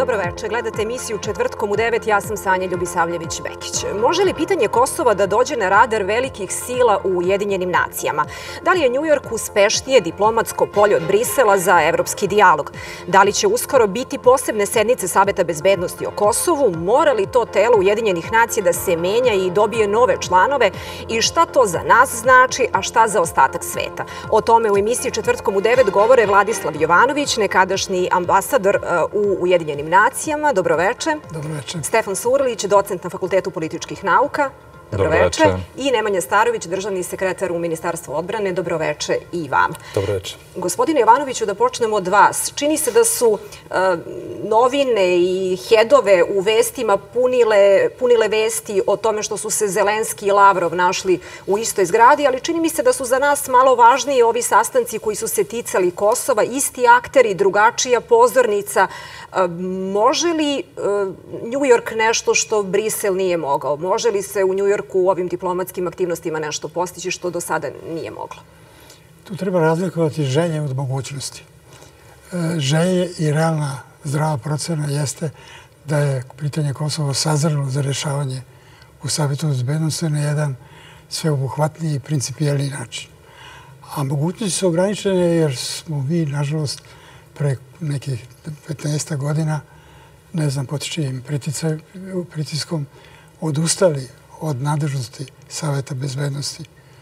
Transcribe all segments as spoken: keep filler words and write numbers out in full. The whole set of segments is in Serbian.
Dobro večer. Gledate emisiju Četvrtkom u devet. Ja sam Sanja Ljubisavljević-Bekić. Može li pitanje Kosova da dođe na radar velikih sila u Ujedinjenim nacijama? Da li je Njujork uspešnije diplomatsko polje od Brisela za evropski dijalog? Da li će uskoro biti posebne sednice Saveta bezbednosti o Kosovu? Mora li to telo Ujedinjenih nacija da se menja i dobije nove članove? I šta to za nas znači, a šta za ostatak sveta? O tome u emisiji Četvrtkom u devet govore Vladislav Jovanović, nekadašnji ambasador u Ujedinjenim nacijama. Dobroveče. Dobroveče. Stefan Surlić, docent na Fakultetu političkih nauka. Dobroveče. I Nemanja Starović, državni sekretar u Ministarstvu odbrane. Dobroveče i vam. Dobroveče. Gospodine Jovanoviću, da počnemo od vas. Čini se da su novine i hedove u vestima punile vesti o tome što su se Zelenski i Lavrov našli u istoj zgradi, ali čini mi se da su za nas malo važniji ovi sastanci koji su se ticali Kosova, isti akteri, drugačija pozornica. Može li Njujork nešto što Brisel nije mogao? Može li se u Njujorku u ovim diplomatskim aktivnostima nešto postići što do sada nije moglo? Tu treba razlikovati želje od mogućnosti. Želje i realna zdrava procena jeste da je pitanje Kosova sazrelo za rešavanje u Savetu bezbednosti na jedan sveobuhvatniji i principijelniji način. A mogućnosti su ograničene jer smo mi, nažalost, pre nekih petnaest godina, ne znam, potičijim pritiskom, odustali od nadležnosti Saveta bezbednosti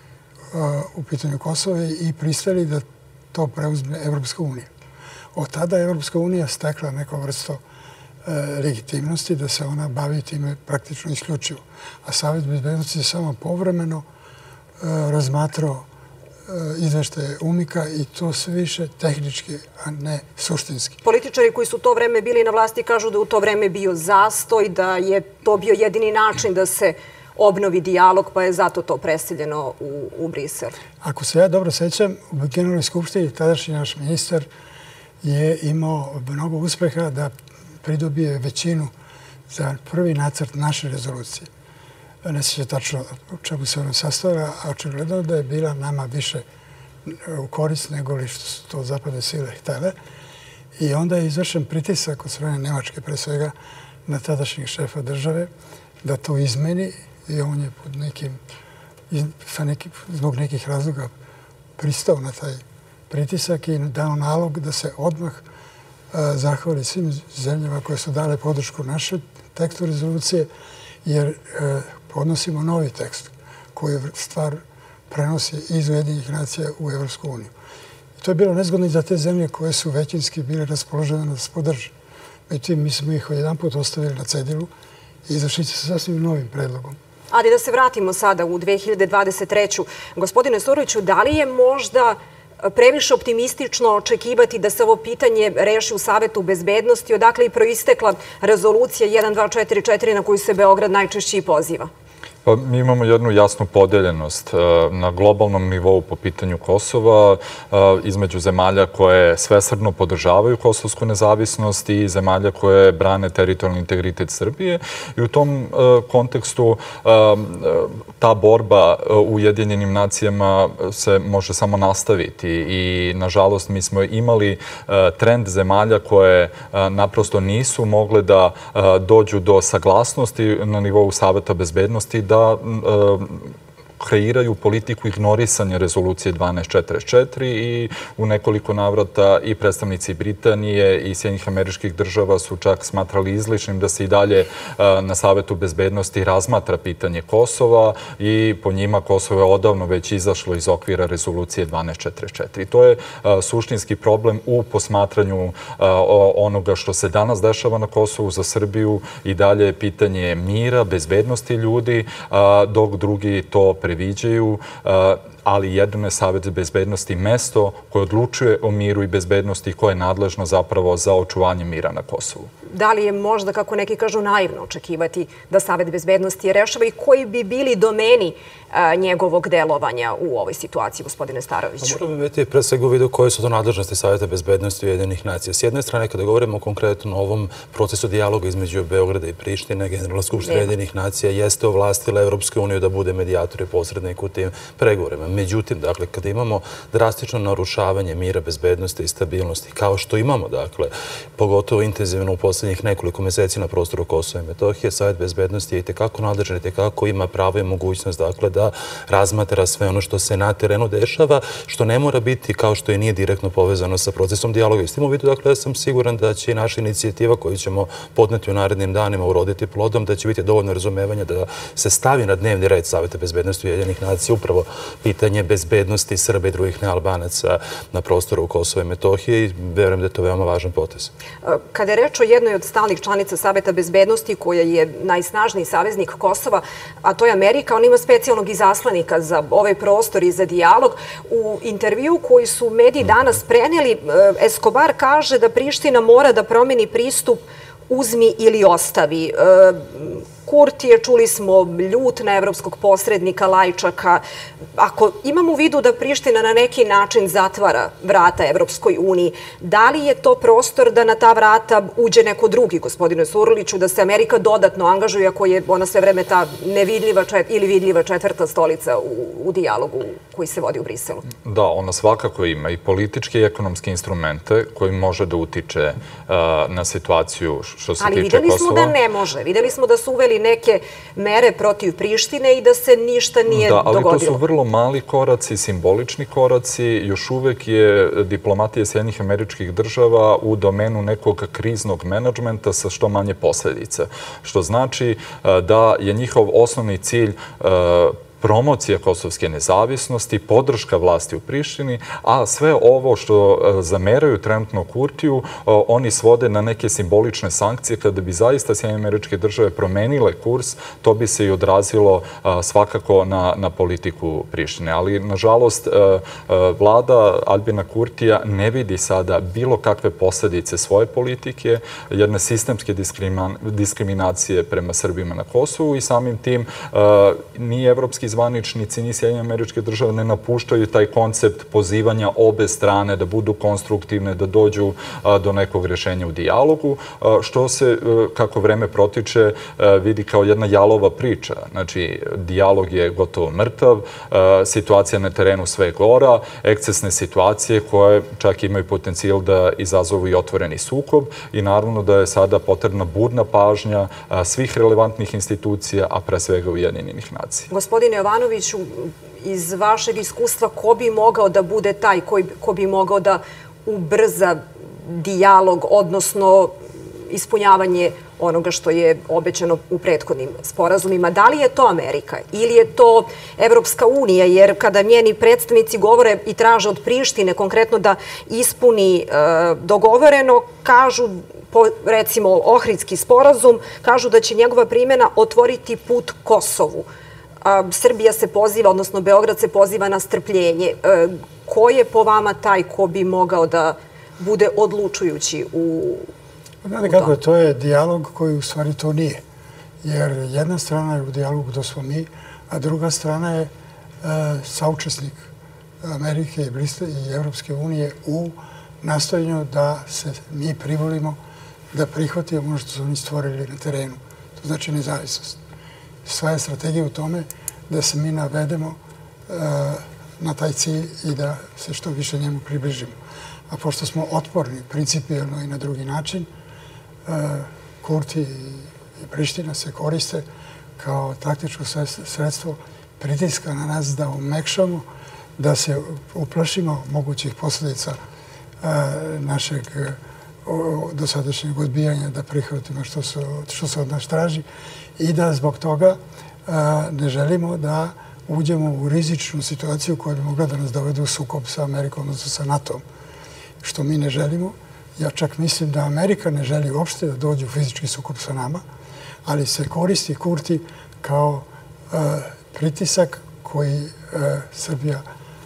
u pitanju Kosova i pristali da to preuzme Evropska unija. Od tada je Evropska unija stekla neko vrsto legitimnosti da se ona bavi time praktično isključivo. A Savet bezbednosti je samo povremeno razmatrao izveštaje UMIK-a i to sve više tehnički, a ne suštinski. Političari koji su u to vreme bili na vlasti kažu da u to vreme bio zastoj, da je to bio jedini način da se obnovi dijalog, pa je zato to preseljeno u Brisel. Ako se ja dobro sećam, u Generalnoj skupštini tadašnji naš ministar je imao mnogo uspeha da pridobije većinu za prvi nacrt naše rezolucije. Ne se tačno u čemu se ono sastavila, a očigledno da je bila nama više u korist nego li što su to zapadne sile htele. I onda je izvršen pritisak od strane Nemačke, pre svega, na tadašnjeg šefa države da to izmeni i on je pod nekim, zbog nekih razloga pristao na taj pritisak i dao nalog da se odmah zahvali svim zemljama koje su dale podršku našem tekstu rezolucije, jer podnosimo novi tekst koji stvar prenosi iz Ujedinjenih nacija u Evropsku uniju. To je bilo nezgodno i za te zemlje koje su većinski bile raspoložene da se podrže. Međutim, mi smo ih jedan put ostavili na cedilu i izašli sa sasvim novim predlogom. Ali da se vratimo sada u dve hiljade dvadeset treću. Gospodine Surliću, da li je možda previše optimistično očekivati da se ovo pitanje reši u Savetu bezbednosti, odakle i proistekla rezolucija jedan dva četiri četiri na koju se Beograd najčešće i poziva? Pa mi imamo jednu jasnu podeljenost na globalnom nivou po pitanju Kosova između zemalja koje svesrdno podržavaju kosovsku nezavisnost i zemalja koje brane teritorijalni integritet Srbije. I u tom kontekstu ta borba u Ujedinjenim nacijama se može samo nastaviti. I, nažalost, mi smo imali trend zemalja koje naprosto nisu mogle da dođu do saglasnosti na nivou Saveta bezbednosti da da kreiraju politiku ignorisanja rezolucije dvanaest četrdeset četiri i u nekoliko navrata i predstavnici Britanije i Sjedinjenih Američkih Država su čak smatrali izličnim da se i dalje na Savetu bezbednosti razmatra pitanje Kosova i po njima Kosovo je odavno već izašlo iz okvira rezolucije dvanaest četrdeset četiri. To je suštinski problem u posmatranju onoga što se danas dešava na Kosovu za Srbiju i dalje pitanje mira, bezbednosti ljudi, dok drugi to previđaju, ali jedino je Savet bezbednosti mesto koje odlučuje o miru i bezbednosti i koje je nadležno zapravo za očuvanje mira na Kosovu. Da li je možda, kako neki kažu, naivno očekivati da Savet bezbednosti rešava i koji bi bili domeni njegovog delovanja u ovoj situaciji, gospodine Staroviću? Moramo imati pre svega u vidu koje su to nadležnosti Saveta bezbednosti Ujedinjenih nacija. S jedne strane, kada govorimo konkretno o ovom procesu dijaloga između Beograda i Prištine, Generalna skupština Ujedinjenih nacija jeste ovlastila Evropsku uniju da bude medijator i posrednik u tim pregovorima. Međutim, dakle, kada imamo drastično narušavanje mira, bezbednosti i stabilnosti, kao što imamo, dakle, pogotovo intenzivno u poslednjih nekoliko meseci na prostoru Kosova i Metohije, Savet bezbednosti je i tekako nadležan i tekako ima pravo i mogućnost, dakle, da razmatra sve ono što se na terenu dešava, što ne mora biti kao što i nije direktno povezano sa procesom dijaloga. I s tim u vidu, dakle, ja sam siguran da će i naša inicijativa koju ćemo podneti u narednim danima uroditi plodom, da će biti dovoljno razumevanja da se stavi na dnevni red Saveta bezbednosti Ujedinjenih nacija upravo pitanje bezbednosti Srba i drugih nealbanaca na prostoru Kosova i Metohije i verujem da je to veoma važan potez. Kada je reč o jednoj od stalnih članica Saveta bezbednosti koja je najsnažniji saveznik Kosova, a to je Amerika, on ima specijalnog izaslanika za ovaj prostor i za dijalog. U intervju koji su mediji danas preneli, Escobar kaže da Priština mora da promeni pristup uzmi ili ostavi. Kurti je, čuli smo, ljut na evropskog posrednika Lajčaka. Ako imamo u vidu da Priština na neki način zatvara vrata Evropskoj uniji, da li je to prostor da na ta vrata uđe neko drugi, gospodine Surliću, da se Amerika dodatno angažuje ako je ona sve vreme ta nevidljiva ili vidljiva četvrta stolica u dijalogu koji se vodi u Briselu? Da, ona svakako ima i političke i ekonomske instrumente koji može da utiče na situaciju što se tiče Kosova. Ali videli smo da ne može. Videli smo da su uveli neke mere protiv Prištine i da se ništa nije dogodilo. Da, ali to su vrlo mali koraci, simbolični koraci. Još uvek je diplomatija Sjedinjenih Američkih Država u domenu nekog kriznog menadžmenta sa što manje posledica. Što znači da je njihov osnovni cilj promocija kosovske nezavisnosti, podrška vlasti u Prištini, a sve ovo što zameraju trenutno Kurtiju, oni svode na neke simbolične sankcije. Kada bi zaista Sjedinjene Američke Države promenile kurs, to bi se i odrazilo svakako na politiku Prištine. Ali, nažalost, vlada Albina Kurtija ne vidi sada bilo kakve posledice svoje politike, jedne sistemske diskriminacije prema Srbima na Kosovu i samim tim ni evropski zvaničnici, ni Sjedinjene Američke Države ne napuštaju taj koncept pozivanja obe strane da budu konstruktivne, da dođu do nekog rešenja u dijalogu, što se, kako vreme protiče, vidi kao jedna jalova priča. Znači, dijalog je gotovo mrtav, situacija na terenu sve gora, ekscesne situacije koje čak imaju potencijal da izazovu i otvoreni sukob i naravno da je sada potrebna budna pažnja svih relevantnih institucija, a pre svega Ujedinjenih nacija. Gospodine Jovanoviću, iz vašeg iskustva, ko bi mogao da bude taj, ko bi mogao da ubrza dijalog, odnosno ispunjavanje onoga što je obećano u prethodnim sporazumima? Da li je to Amerika ili je to Evropska unija? Jer kada njeni predstavnici govore i traže od Prištine konkretno da ispuni dogovoreno, kažu, recimo Ohridski sporazum, kažu da će njegova primjena otvoriti put Kosovu. Srbija se poziva, odnosno Beograd se poziva na strpljenje. Ko je po vama taj ko bi mogao da bude odlučujući u Znate kako je, to je dijalog koji u stvari to nije. Jer jedna strana je u dijalogu, to smo mi, a druga strana je saučesnik Amerike i Evropske unije u nastojanju da se mi privolimo da prihvatimo ono što su oni stvorili na terenu. To znači nezavisnost. Sva je strategija u tome da se mi navedemo na taj cilj i da se što više njemu približimo. A pošto smo otporni principijelno i na drugi način, Kurti i Priština se koriste kao taktičko sredstvo pritiska na nas da omekšamo, da se uplašimo mogućih posljedica našeg dosadašnjeg odbijanja da prihvatimo što se od nas traži i da zbog toga ne želimo da uđemo u rizičnu situaciju koja bi mogla da nas dovede u sukob sa Amerikom, odnosno sa NATO-om, što mi ne želimo. Ja čak mislim da Amerika ne želi uopšte da dođe u fizički sukob sa nama, ali se koristi Kurti kao pritisak koji Srbija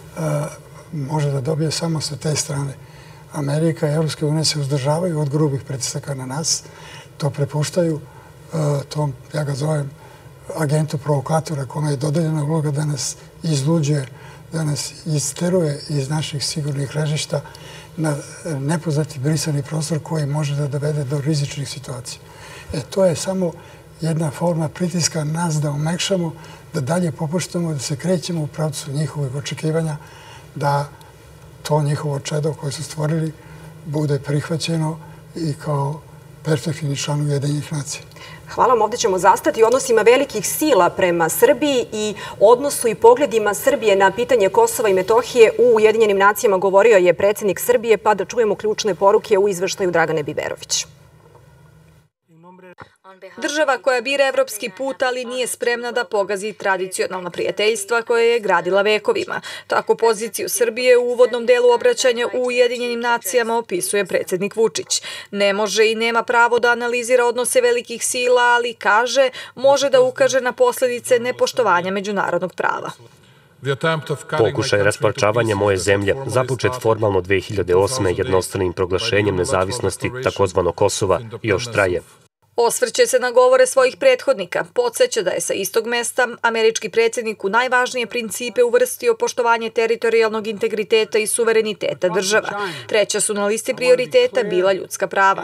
može da dobije samo sa te strane. Amerika i Evropske unije se uzdržavaju od grubih pritisaka na nas, to prepuštaju tom, ja ga zovem, agentu provokatora kome je dodeljena uloga da nas izluđuje, da nas isteruje iz naših sigurnih ležišta na nepoznati brisani prostor koji može da dovede do rizičnih situacija. E, to je samo jedna forma pritiska nas da omekšamo, da dalje popuštamo, da se krećemo u pravcu njihovih očekivanja, da to njihovo čedo koje su stvorili bude prihvaćeno i kao perspektivni član Ujedinjenih nacija. Hvala vam. Ovdje ćemo zastati u odnosima velikih sila prema Srbiji i odnosu i pogledima Srbije na pitanje Kosova i Metohije u Ujedinjenim nacijama govorio je predsjednik Srbije, pa da čujemo ključne poruke u izveštaju Dragane Biberović. Država koja bira evropski put, ali nije spremna da pogazi tradicionalna prijateljstva koje je gradila vekovima. Tako poziciju Srbije u uvodnom delu obraćanja u Ujedinjenim nacijama opisuje predsjednik Vučić. Ne može i nema pravo da analizira odnose velikih sila, ali kaže može da ukaže na posljedice nepoštovanja međunarodnog prava. Pokušaj rasparčavanja moje zemlje, započet formalno dve hiljade osme jednostranim proglašenjem nezavisnosti takozvano Kosova, još traje. Osvrće se na govore svojih prethodnika. Podsjeća da je sa istog mesta američki predsjednik u najvažnije principe uvrstio poštovanje teritorijalnog integriteta i suvereniteta država. Treća su na listi prioriteta bila ljudska prava.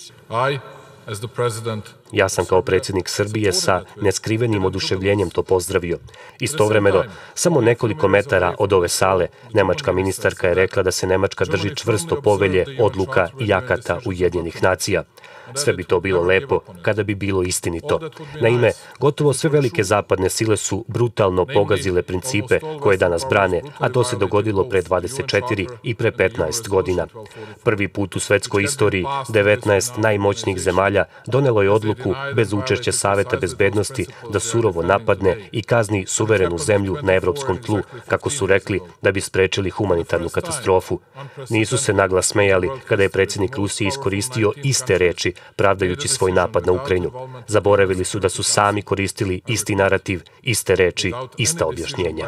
Ja sam kao predsjednik Srbije sa neskrivenim oduševljenjem to pozdravio. Istovremeno, samo nekoliko metara od ove sale, nemačka ministarka je rekla da se Nemačka drži čvrsto povelje, odluka i akata Ujedinjenih nacija. Sve bi to bilo lepo kada bi bilo istinito. Naime, gotovo sve velike zapadne sile su brutalno pogazile principe koje danas brane, a to se dogodilo pre dvadeset četiri i pre petnaest godina. Prvi put u svetskoj istoriji devetnaest najmoćnijih zemalja donelo je odluku bez učešća Saveta bezbednosti da surovo napadne i kazni suverenu zemlju na evropskom tlu, kako su rekli, da bi sprečili humanitarnu katastrofu. Nisu se naglas smejali kada je predsjednik Rusije iskoristio iste reči pravdajući svoj napad na Ukrajinu. Zaboravili su da su sami koristili isti narativ, iste reči, ista objašnjenja.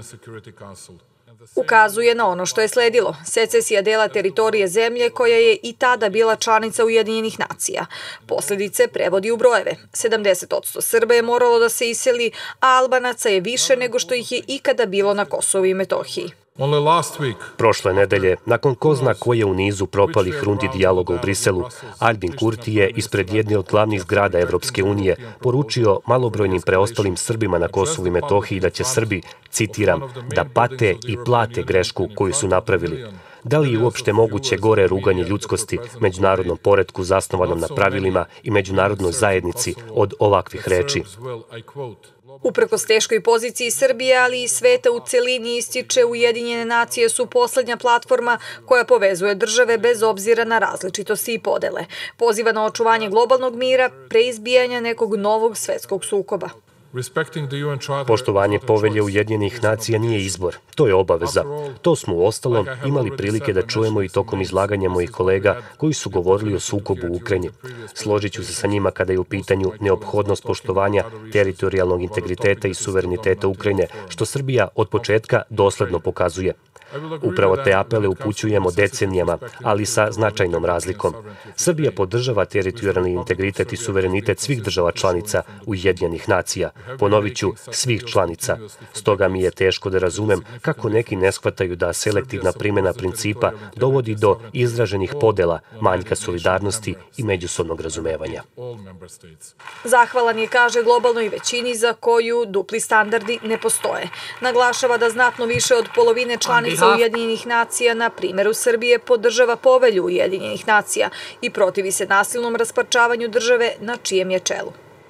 Ukazuje na ono što je sledilo. Secesija dela teritorije zemlje koja je i tada bila članica Ujedinjenih nacija. Posljedice prevodi u brojeve. sedamdeset posto Srba je moralo da se iseli, a Albanaca je više nego što ih je ikada bilo na Kosovu i Metohiji. Prošle nedelje, nakon ko zna koje u nizu propalih rundi dijaloga u Briselu, Albin Kurti je ispred jedne od glavnih zgrada Evropske unije poručio malobrojnim preostalim Srbima na Kosovu i Metohiji da će Srbi, citiram, da pate i plate grešku koju su napravili. Da li je uopšte moguće gore ruganje ljudskosti, međunarodnom poretku zasnovanom na pravilima i međunarodnoj zajednici od ovakvih reči? Uprkos teškoj poziciji Srbije, ali i sveta u celini ističe Ujedinjene nacije su poslednja platforma koja povezuje države bez obzira na različitosti i podele. Poziva na očuvanje globalnog mira pre izbijanja nekog novog svetskog sukoba. Poštovanje povelje Ujedinjenih nacija nije izbor, to je obaveza. To smo u ostalom imali prilike da čujemo i tokom izlaganja mojih kolega koji su govorili o sukobu u Ukrajini. Složit ću se sa njima kada je u pitanju neophodnost poštovanja teritorijalnog integriteta i suvereniteta Ukrajine, što Srbija od početka dosledno pokazuje. Upravo te apele upućujemo decenijama, ali sa značajnom razlikom. Srbija podržava teritorijalni integritet i suverenitet svih država članica Ujedinjenih nacija. Ponovit ću, svih članica. Stoga mi je teško da razumem kako neki ne shvataju da selektivna primjena principa dovodi do izraženih podela, manjka solidarnosti i međusobnog razumevanja. Zahvalan je, kaže, globalnoj većini za koju dupli standardi ne postoje. Naglašava da znatno više od polovine članica Ujedinjenih nacija, na primjeru Srbije, podržava povelju Ujedinjenih nacija i protivi se nasilnom rasparčavanju države na čijem je čelu.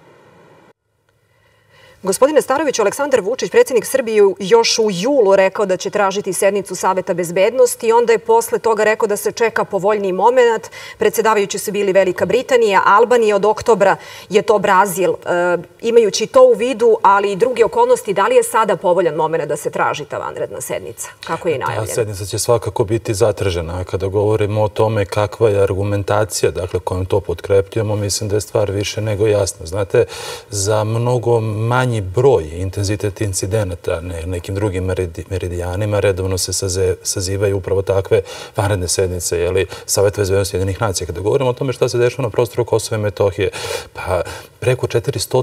Gospodine Staroviću, Aleksandar Vučić, predsjednik Srbije, još u julu rekao da će tražiti sednicu Saveta bezbednosti i onda je posle toga rekao da se čeka povoljniji moment. Predsjedavajući su bili Velika Britanija, Albanija, od oktobra je to Brazil. Imajući to u vidu, ali i druge okolnosti, da li je sada povoljan moment da se traži ta vanredna sednica? Kako je i najavljeno? Ta sednica će svakako biti zatražena. Kada govorimo o tome kakva je argumentacija, dakle kojom to potkrepljujemo, mislim da je stvar više nego jasna. Znate, za mnogo manje manji broj, intenzitet incidenata nekim drugim meridijanima, redovno se sazivaju upravo takve vanredne sednice, jeli, Saveta bezbednosti Ujedinjenih nacija. Kada govorimo o tome šta se dešava na prostoru Kosova i Metohije, pa preko četiristo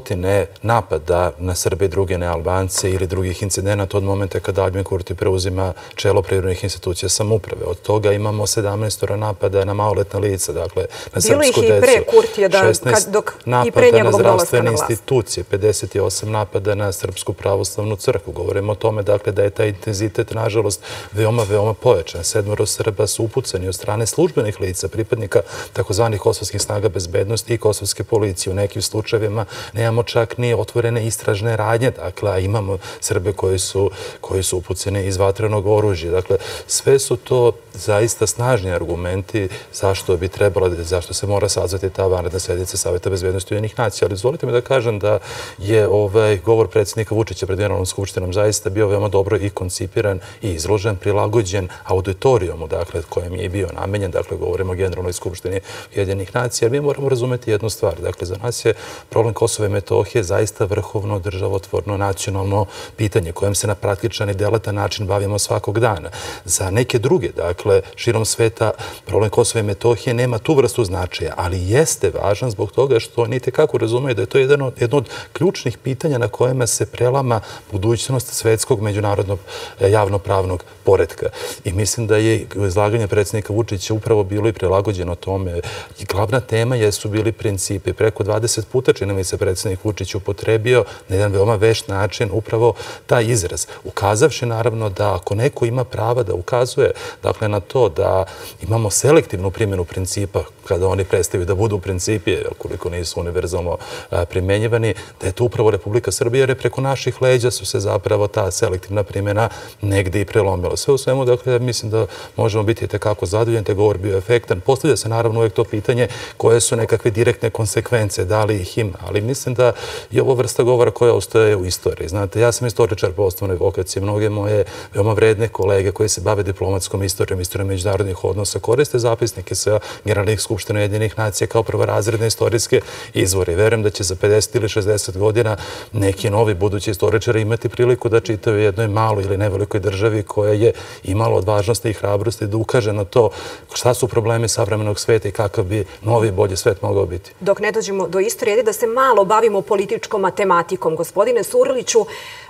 napada na Srbe i druge nealbance ili drugih incidenata od momenta kada Aljbin Kurti preuzima čelo privremenih institucija samouprave. Od toga imamo sedamnaest napada na maloletna lica, dakle, na srpsku decu. Bilo ih i pre Kurtija, dok i pre njegovog dolaska na vlast. Institucije, pedeset osam napada na Srpsku pravoslavnu crkvu. Govorimo o tome dakle, da je taj intenzitet, nažalost, veoma, veoma pojačan. Sedmoro Srba su upucani od strane službenih lica, pripadnika takozvanih kosovskih snaga bezbednosti i kosovske policije. U nekim slučajevima nemamo čak ni otvorene istražne radnje, dakle, a imamo Srbe koji su, koji su upucani iz vatrenog oružja. Dakle, sve su to zaista snažni argumenti zašto bi trebalo, zašto se mora sazvati ta vanredna sednica Saveta bezbednosti Ujedinjenih nacija. Ali izvolite mi da kažem da je ovaj govor predsjednika Vučića pred Generalnom skupštinom zaista bio veoma dobro i koncipiran i izložen, prilagođen auditorijumu, dakle, kojem je bio namenjen, dakle, govorimo o Generalnoj skupštini Ujedinjenih nacija. Mi moramo razumeti jednu stvar. Dakle, za nas je problem Kosova i Metohije zaista vrhovno, državotvorno, nacionalno pitanje kojem se na praktičan i delatan način bavimo svakog dana. Za neke druge, dakle, širom sveta, problem Kosova i Metohije nema tu vrstu značaja, ali jeste važan zbog toga što oni tekako razumeju da je to jedno od ključnih pitanja na kojima se prelama budućnost svetskog međunarodnog javnopravnog poretka. I mislim da je izlaganje predsjednika Vučića upravo bilo i prilagođeno tome. Glavna tema jesu bili principi. Preko dvadeset puta, čini mi se, predsjednik Vučić upotrebio na jedan veoma vešt način upravo taj izraz. Ukazavši naravno da ako neko ima prava da ukazuje, dakle, na to da imamo selektivnu primjenu principa kada oni prestaju da budu principi, koliko nisu univerzalno primenjivani, da je to upravo Republika Srbija, jer je preko naših leđa su se zapravo ta selektivna primjena negde i prelomila. Sve u svemu, dakle, mislim da možemo biti tekako zadovoljni, te govor bio efektan. Postavlja se naravno uvijek to pitanje koje su nekakve direktne konsekvence, da li ih ima, ali mislim da je ovo vrsta govora koja ostaje u istoriji. Znate, ja sam istoričar po osnovnoj vokaciji, mnoge moje veoma vredne kolege koji se bave diplomatskom istorijom, istorijom međunarodnih odnosa, koriste zapisnike sa Generalnih skupština Ujedinjenih nacija kao prvorazredne istorijske izvore. Verujem da će za pedeset ili šezdeset godina neki novi budući istoričari imati priliku da čitaju jednoj maloj ili nevelikoj državi koja je imala odvažnosti i hrabrosti da ukaže na to šta su problemi savremenog sveta i kakav bi novi bolji svet mogao biti. Dok ne dođemo do istorije, da se malo bavimo političkom matematikom. Gospodine Surliću,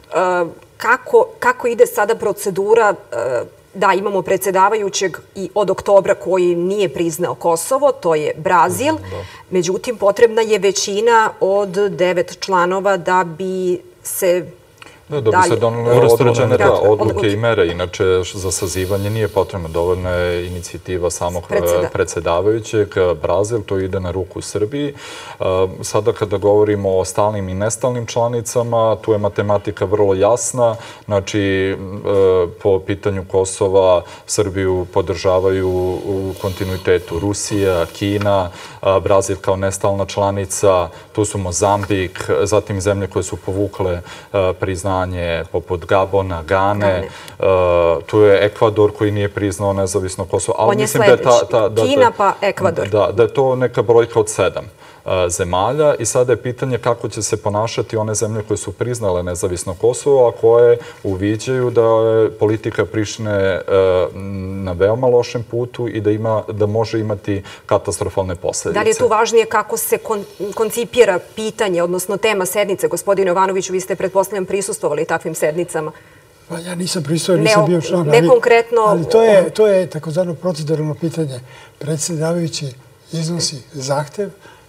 kako, kako ide sada procedura? Da, imamo predsjedavajućeg i od oktobra koji nije priznao Kosovo, to je Brazil. Međutim, potrebna je većina od devet članova da bi se... Da bi se donale određene odluke i mere. Inače, za sazivanje nije potrebno. Dovoljna je inicijativa samog predsjedavajućeg. Brazil, to ide na ruku Srbiji. Sada kada govorimo o stalnim i nestalnim članicama, tu je matematika vrlo jasna. Znači, po pitanju Kosova, Srbiju podržavaju u kontinuitetu Rusija, Kina, Brazil kao nestalna članica, tu su Mozambik, zatim zemlje koje su povukle priznanje poput Gabona, Gane, tu je Ekvador koji nije priznao nezavisno Kosovo. On je sljedeći. Kina pa Ekvador. Da je to neka brojka od sedam zemalja i sada je pitanje kako će se ponašati one zemlje koje su priznale nezavisno Kosovo, a koje uviđaju da je politika Prištine na veoma lošem putu i da može imati katastrofalne posljedice. Da li je tu važnije kako se koncipira pitanje, odnosno tema sednice? Gospodine Jovanoviću, vi ste pretpostavljam prisustvovali takvim sednicama. Pa ja nisam prisustvovao, nisam bio član. Ne konkretno... Ali to je takozvano proceduralno pitanje. Predsjedavajući iznosi zahtev,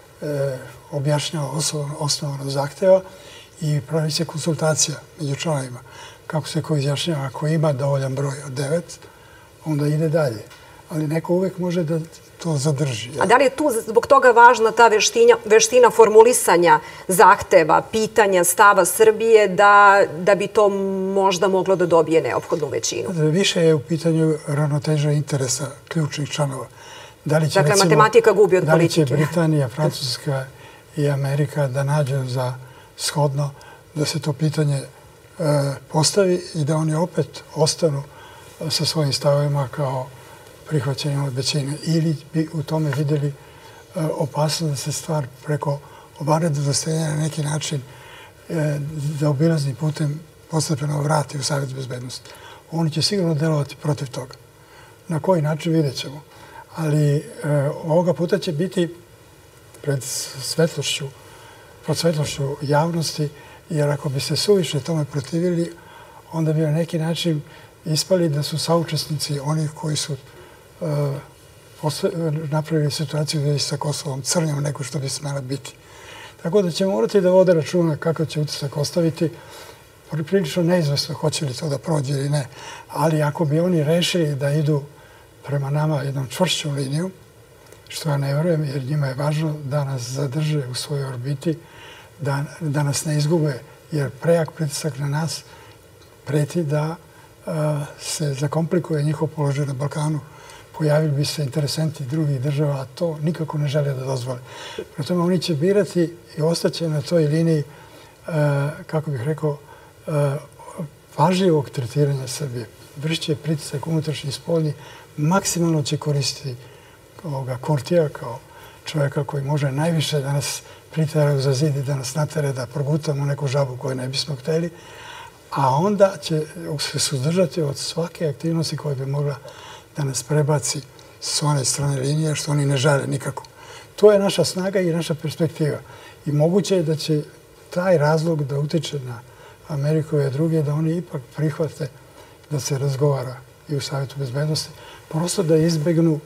objašnjava osnovano zahteva i pravi se konsultacija među članovima. Kako se ko izjašnjava, ako ima dovoljan broj od devet, onda ide dalje. Ali neko uvek može da to zadrži. A da li je tu zbog toga važna ta veština formulisanja zahteva, pitanja, stava Srbije da bi to možda moglo da dobije neophodnu većinu? Više je u pitanju ravnoteža interesa ključnih članova. Dakle, matematika gubi od politike. Da li će Britanija, Francuska i Amerika da nađu za shodno da se to pitanje postavi i da oni opet ostanu sa svojim stavovima kao prihvaćanjem od većine. Ili bi u tome vidjeli opasnost da se stvar preko vanrednog zasedanja na neki način da obilaznim putem postepeno vrati u Savjet bezbednosti. Oni će sigurno delovati protiv toga. Na koji način vidjet ćemo. Ali ovoga puta će biti pred svetlošću, pod svetlošću javnosti, jer ako bi se suviše tome protivili, onda bi na neki način ispali da su saučesnici onih koji su napravili situaciju sa Kosovom crnjom neko što bi smela biti. Tako da će morati da vode računa kako će utisak ostaviti. Prilično neizvesno hoće li to da prođe ili ne. Ali ako bi oni rešili da idu prema nama jednom čvršćom linijom, što ja ne verujem, jer njima je važno da nas zadrže u svojoj orbiti, da, da nas ne izgube, jer prejak pritisak na nas preti da a, se zakomplikuje njihov položaj na Balkanu. Pojavili bi se interesenti drugih država, a to nikako ne žele da dozvole. Prema tome, oni će birati i ostaće na toj liniji, a, kako bih rekao, a, pažljivog tretiranja Srbije. Vršće pritisak unutrašnji i spoljni, maksimalno će koristiti ovoga Kurtija kao čovjeka koji može najviše da nas pritera za zid i da nas natere da progutamo neku žabu koju ne bismo hteli, a onda će se suzdržati od svake aktivnosti koja bi mogla da nas prebaci s one strane linije, što oni ne žele nikako. To je naša snaga i naša perspektiva. I moguće je da će taj razlog da utiče na Ameriku i druge, da oni ipak prihvate da se razgovara i u Savjetu bezbednosti, prosto da izbegnu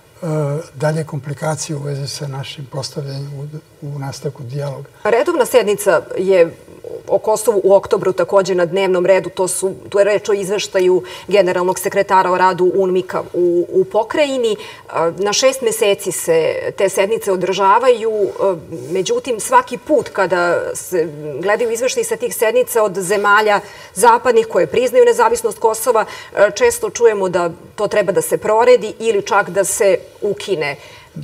dalje komplikacije u vezi sa našim postavljanjem u nastavku dijaloga. Redovna sednica je o Kosovu u oktobru također na dnevnom redu. To su, tu je reč o izveštaju generalnog sekretara o radu UNMIK-a u, u pokrajini. Na šest meseci se te sednice održavaju. Međutim, svaki put kada se gledaju izveštaji sa tih sednica od zemalja zapadnih koje priznaju nezavisnost Kosova, često čujemo da to treba da se proredi ili čak da se ukine.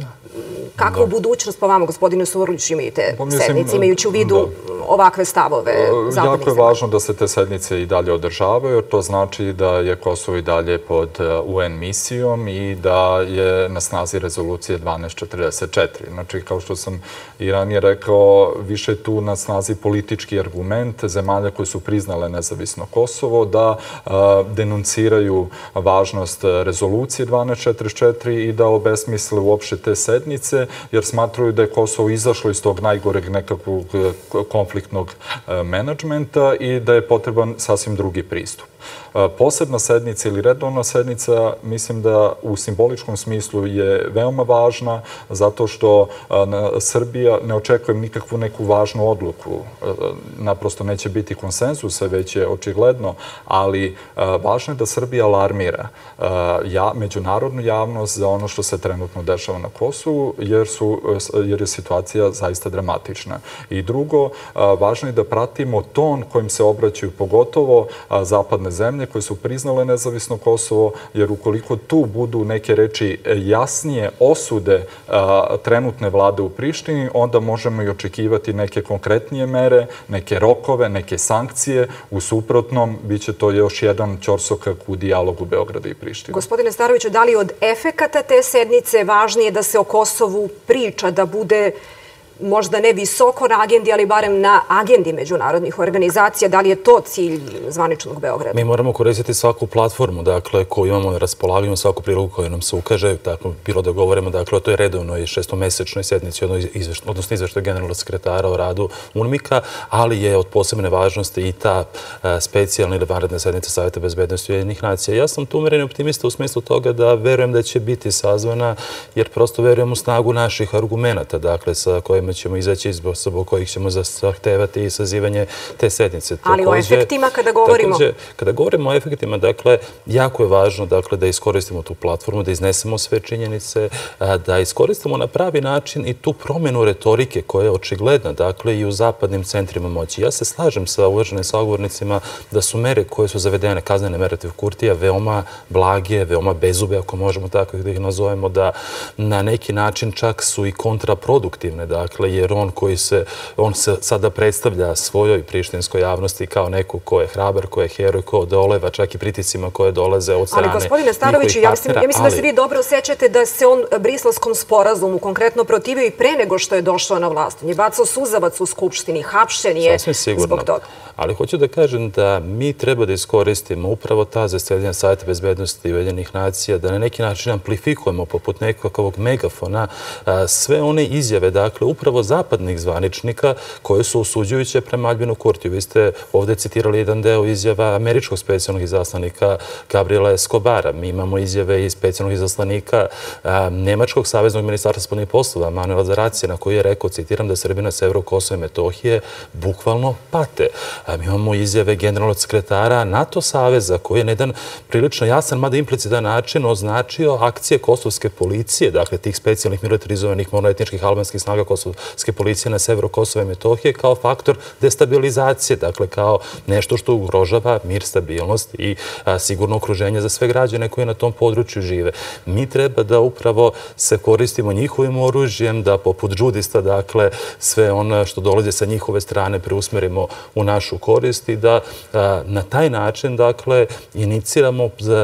Kakvu budućnost po vama, gospodine Surlić, imaju te sednice, imajući u vidu ovakve stavove zapadnih zemalja? Jako je važno da se te sednice i dalje održavaju, jer to znači da je Kosovo i dalje pod U N misijom i da je na snazi rezolucije dvanaest četrdeset četiri. Znači, kao što sam i ranije rekao, više tu na snazi politički argument zemalja koje su priznale nezavisno Kosovo da denunciraju važnost rezolucije dvanaest četrdeset četiri i da obesmisle uopšte te sednice, jer smatruju da je Kosovo izašlo iz tog najgoreg nekakvog konfliktnog menadžmenta i da je potreban sasvim drugi pristup. Posebna sednica ili redovna sednica, mislim da u simboličkom smislu je veoma važna, zato što Srbija, ne očekujem nikakvu neku važnu odluku, naprosto neće biti konsenzusa, već je očigledno, ali važno je da Srbija alarmira međunarodnu javnost za ono što se trenutno dešava na Kosovu, jer je situacija zaista dramatična. I drugo, važno je da pratimo ton kojim se obraćaju pogotovo zapadne zemlje koje su priznale nezavisno Kosovo, jer ukoliko tu budu neke reči jasnije osude trenutne vlade u Prištini, onda možemo i očekivati neke konkretnije mere, neke rokove, neke sankcije. U suprotnom, bit će to još jedan ćorsokak u dijalogu Beograda i Prištine. Gospodine Staroviću, da li od efekata te sednice važnije da se o Kosovu priča, da bude možda ne visoko na agendi, ali barem na agendi međunarodnih organizacija? Da li je to cilj zvaničnog Beograda? Mi moramo koristiti svaku platformu, dakle, koju imamo na raspolaganju, svaku prilogu koju nam se ukaže, tako bilo da govorimo, dakle, o toj redovnoj šestomesečnoj sednici, odnosno izveštaju generalnog sekretara o radu UNMIK-a, ali je od posebne važnosti i ta specijalna ili vanredna sednica Savjeta bezbednosti Ujedinjenih nacija. Ja sam tu umereni optimista u smislu toga da verujem da će biti sazvana, jer prosto verujem u snagu naših argumenata, dakle, sa kojima ćemo izaći zbog kojih ćemo zahtevati i sazivanje te sednice. Ali o efektima kada govorimo? Kada govorimo o efektima, dakle, jako je važno da iskoristimo tu platformu, da iznesemo sve činjenice, da iskoristimo na pravi način i tu promjenu retorike koja je očigledna, dakle, i u zapadnim centrima moći. Ja se slažem sa uvaženim sagovornicima da su mere koje su zavedene, kaznene mere protiv Kurtija, veoma blage, veoma bezube, ako možemo tako da ih nazovemo, da na neki način čak su i kontraproduktivne, dakle, dakle, jer on koji se, on se sada predstavlja svojoj prištinskoj javnosti kao neko ko je hrabar, ko je heroj, ko odoleva čak i pritiscima koje dolaze od strane. Ali gospodine Staroviću, ja mislim, ja mislim da se vi dobro osjećate da se on brislavskom sporazumu konkretno protivio i pre nego što je došao na vlast. On je bacao suzavac u Skupštini, hapšen je zbog toga. Ali hoću da kažem da mi treba da iskoristimo upravo ta zasedanja Saveta bezbednosti Ujedinjenih nacija, da na neki način amplifikujemo poput nekakvog megafona sve one izjave, dakle, upravo zapadnih zvaničnika koje su osuđujuće prema Albinu Kurtiju. Vi ste ovde citirali jedan deo izjava američkog specijalnog izaslanika Gabriela Escobara. Mi imamo izjave i specijalnog izaslanika Nemačkog saveznog ministarstva spoljnih poslova Manuela Zaracijana, koji je rekao, citiram, da Srbi na severu Kosova i Metohije bukvalno pate. Mi imamo izjave generalnog sekretara NATO saveza koji je na jedan prilično jasan, mada implicitan način označio akcije kosovske policije, dakle tih specijalnih militarizovanih monoetničkih albanskih snaga kosovske policije na severu Kosova i Metohije kao faktor destabilizacije, dakle kao nešto što ugrožava mir, stabilnost i sigurno okruženje za sve građane koji na tom području žive. Mi treba da upravo se koristimo njihovim oružjem, da poput džudista, dakle, sve ono što dolazi sa njihove strane preusmerimo u našu korist i da na taj način, dakle, iniciramo za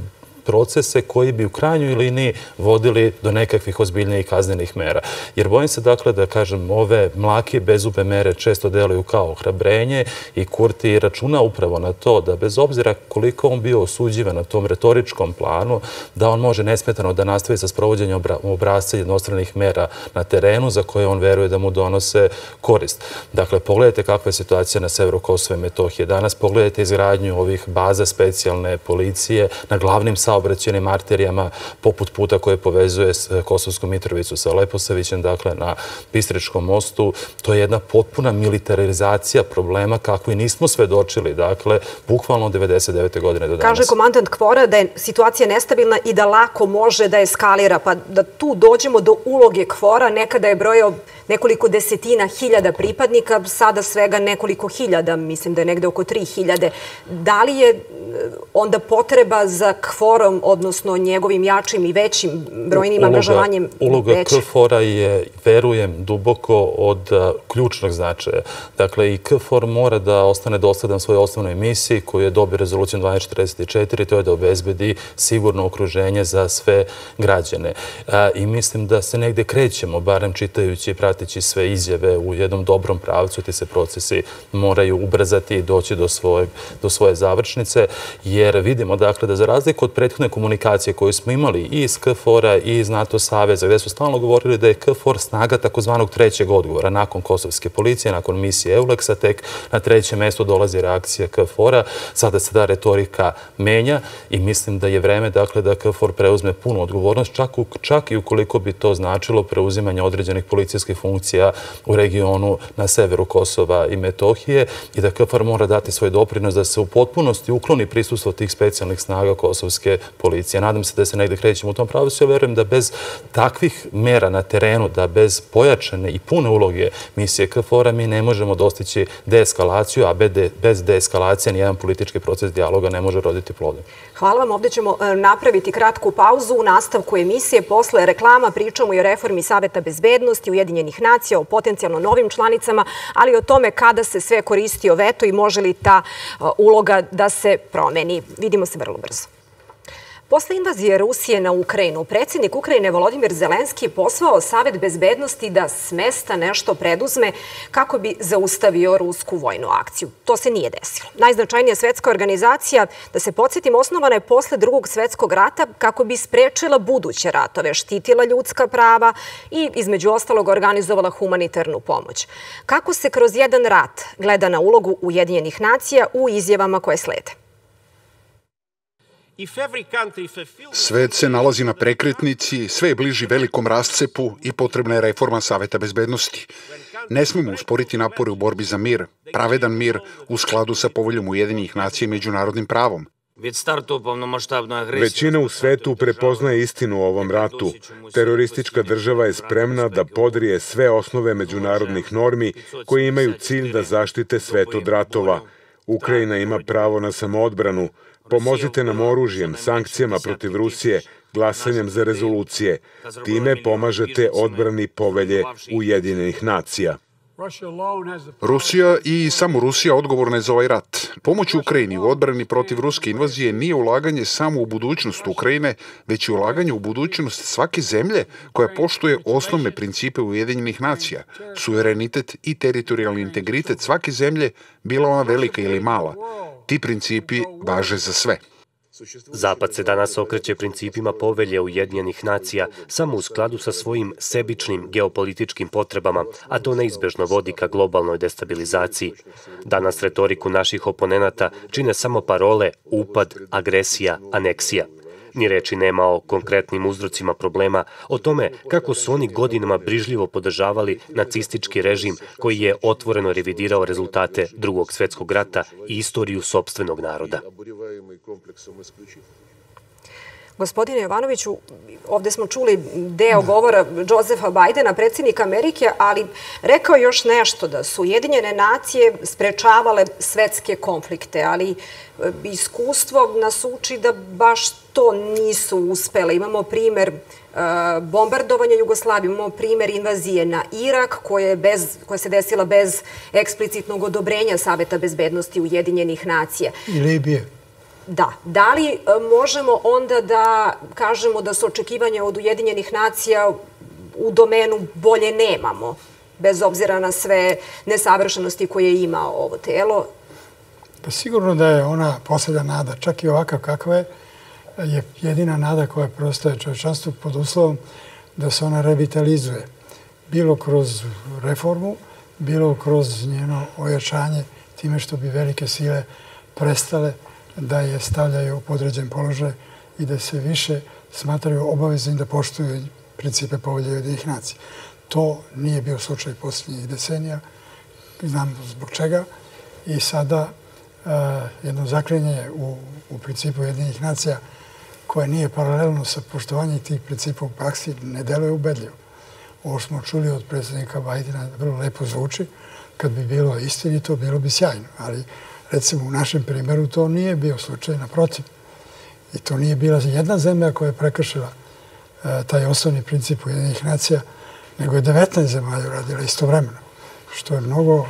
procese koji bi u krajnjoj liniji vodili do nekakvih ozbiljnijih kaznenih mera. Jer bojim se, dakle, da, kažem, ove mlake bezube mere često deluju kao ohrabrenje i Kurti računa upravo na to da bez obzira koliko on bio osuđivan na tom retoričkom planu, da on može nesmetano da nastavi sa sprovođenjem obrasca jednostranih mera na terenu za koje on veruje da mu donose korist. Dakle, pogledajte kakva je situacija na severu Kosova i Metohije. Danas pogledajte izgradnju ovih baza specijalne policije na glavnim saobraćajnim arterijama poput puta koje povezuje Kosovsku Mitrovicu sa Leposavićem, dakle na Bistričkom mostu. To je jedna potpuna militarizacija problema kakvu i nismo svedočili, dakle, bukvalno od devedeset devete godine do danas. Kaže komandant KFOR-a da je situacija nestabilna i da lako može da eskalira, pa da tu dođemo do uloge KFOR-a. Nekada je brojao nekoliko desetina hiljada pripadnika, sada svega nekoliko hiljada, mislim da je negde oko tri hiljade. Da li je onda potreba za KFOR-om, odnosno njegovim jačim i većim brojnim angažovanjem veća? Uloga KFOR-a je, verujem, duboko od ključnog značaja. Dakle, i KFOR mora da ostane dosledan svojoj osnovnoj misiji koju je dobio rezolucijom dvanaest četrdeset četiri, to je da obezbedi sigurno okruženje za sve građane. I mislim da se negde krećemo, barem čitajući i pratići sve izjave u jednom dobrom pravcu, ti se procesi moraju ubrzati i doći do svoje završnice, jer vidimo, dakle, da za razliku od prethodne komunikacije koju smo imali i iz KFOR-a i iz NATO saveza, gde su stalno govorili da je KFOR snaga takozvanog trećeg odgovora nakon kosovske policije, nakon misije EULEX-a, tek na trećem mestu dolazi reakcija KFOR-a. Sada se ta retorika menja i mislim da je vreme, dakle, da KFOR preuzme punu odgovornost, čak i ukoliko bi to značilo preuzimanje određenih policijskih funkcija u regionu na severu Kosova i Metohije i da KFOR mora dati svoj doprinos da se u potpunosti ukloni prisustvo tih specijalnih snaga kosovske policije. Nadam se da se negde krećemo u tom pravcu. Ja verujem da bez takvih mera na terenu, da bez pojačane i pune uloge misije KFOR-a mi ne možemo dostići deeskalaciju, a bez deeskalacije nijedan politički proces dijaloga ne može roditi plodom. Hvala vam. Ovdje ćemo napraviti kratku pauzu. U nastavku emisije posle reklama pričamo i o reformi Saveta bezbednosti Ujedinjenih nacija, o potencijalno novim članicama, ali i o tome kada se sve koristio veto i može li ta uloga da se promeni. Vidimo se vrlo brzo. Posle invazije Rusije na Ukrajinu, predsjednik Ukrajine Volodimir Zelenski je pozvao Savet bezbednosti da s mesta nešto preduzme kako bi zaustavio rusku vojnu akciju. To se nije desilo. Najznačajnija svetska organizacija, da se podsjetimo, osnovana je posle Drugog svetskog rata kako bi sprečila buduće ratove, štitila ljudska prava i između ostalog organizovala humanitarnu pomoć. Kako se kroz jedan rat gleda na ulogu Ujedinjenih nacija u izjavama koje slede? Svet se nalazi na prekretnici, sve je bliži velikom rascepu i potrebna je reforma Saveta bezbednosti. Ne smemo usporiti napore u borbi za mir, pravedan mir u skladu sa poveljom Ujedinjenih nacija i međunarodnim pravom. Većina u svetu prepoznaje istinu o ovom ratu. Teroristička država je spremna da podrije sve osnove međunarodnih normi koje imaju cilj da zaštite svet od ratova. Ukrajina ima pravo na samoodbranu. Pomozite nam oružjem, sankcijama protiv Rusije, glasanjem za rezolucije. Time pomažete odbrani povelje Ujedinjenih nacija. Rusija i samo Rusija odgovorna je za ovaj rat. Pomoć Ukrajini u odbrani protiv ruske invazije nije ulaganje samo u budućnost Ukrajine, već i ulaganje u budućnost svake zemlje koja poštuje osnovne principe Ujedinjenih nacija, suverenitet i teritorijalni integritet svake zemlje, bila ona velika ili mala. Ti principi važe za sve. Zapad se danas okreće principima povelje Ujedinjenih nacija samo u skladu sa svojim sebičnim geopolitičkim potrebama, a to neizbežno vodi ka globalnoj destabilizaciji. Danas retoriku naših oponenata čine samo parole upad, agresija, aneksija. Ni reči nema o konkretnim uzrocima problema, o tome kako su oni godinama brižljivo podržavali nacistički režim koji je otvoreno revidirao rezultate Drugog svjetskog rata i istoriju sopstvenog naroda. Gospodine Jovanoviću, ovdje smo čuli deo govora Josefa Bajdena, predsjednika Amerike, ali rekao još nešto, da su Ujedinjene nacije sprečavale svetske konflikte, ali iskustvo nas uči da baš to nisu uspele. Imamo primjer bombardovanja Jugoslavije, imamo primjer invazije na Irak koja se desila bez eksplicitnog odobrenja Saveta bezbednosti Ujedinjenih nacija. I Libije. Da. Da li možemo onda da kažemo da su očekivanja od Ujedinjenih nacija u domenu bolje nemamo, bez obzira na sve nesavršenosti koje ima ovo telo? Pa sigurno da je ona posljednja nada, čak i ovakav kakva je, je jedina nada koja prostoje čovječanstvu pod uslovom da se ona revitalizuje. Bilo kroz reformu, bilo kroz njeno ojačanje time što bi velike sile prestale da je stavljaju u podređen položaj i da se više smatraju obaveznim da poštuju principe povelje Ujedinjenih nacija. To nije bio slučaj posljednjih decenija, znam zbog čega, i sada jedno zaklinje u principu Ujedinjenih nacija koje nije paralelno sa poštovanjem tih principa u praksi ne deluje ubedljivo. Ovo smo čuli od predsjednika Bajdena vrlo lepo zvuči. Kad bi bilo istinito, bilo bi sjajno, ali recimo u našem primjeru to nije bio slučaj, naprotiv. I to nije bila jedna zemlja koja je prekršila taj osnovni princip Ujedinjenih nacija, nego je devetnaest zemalja uradila istovremeno, što je mnogo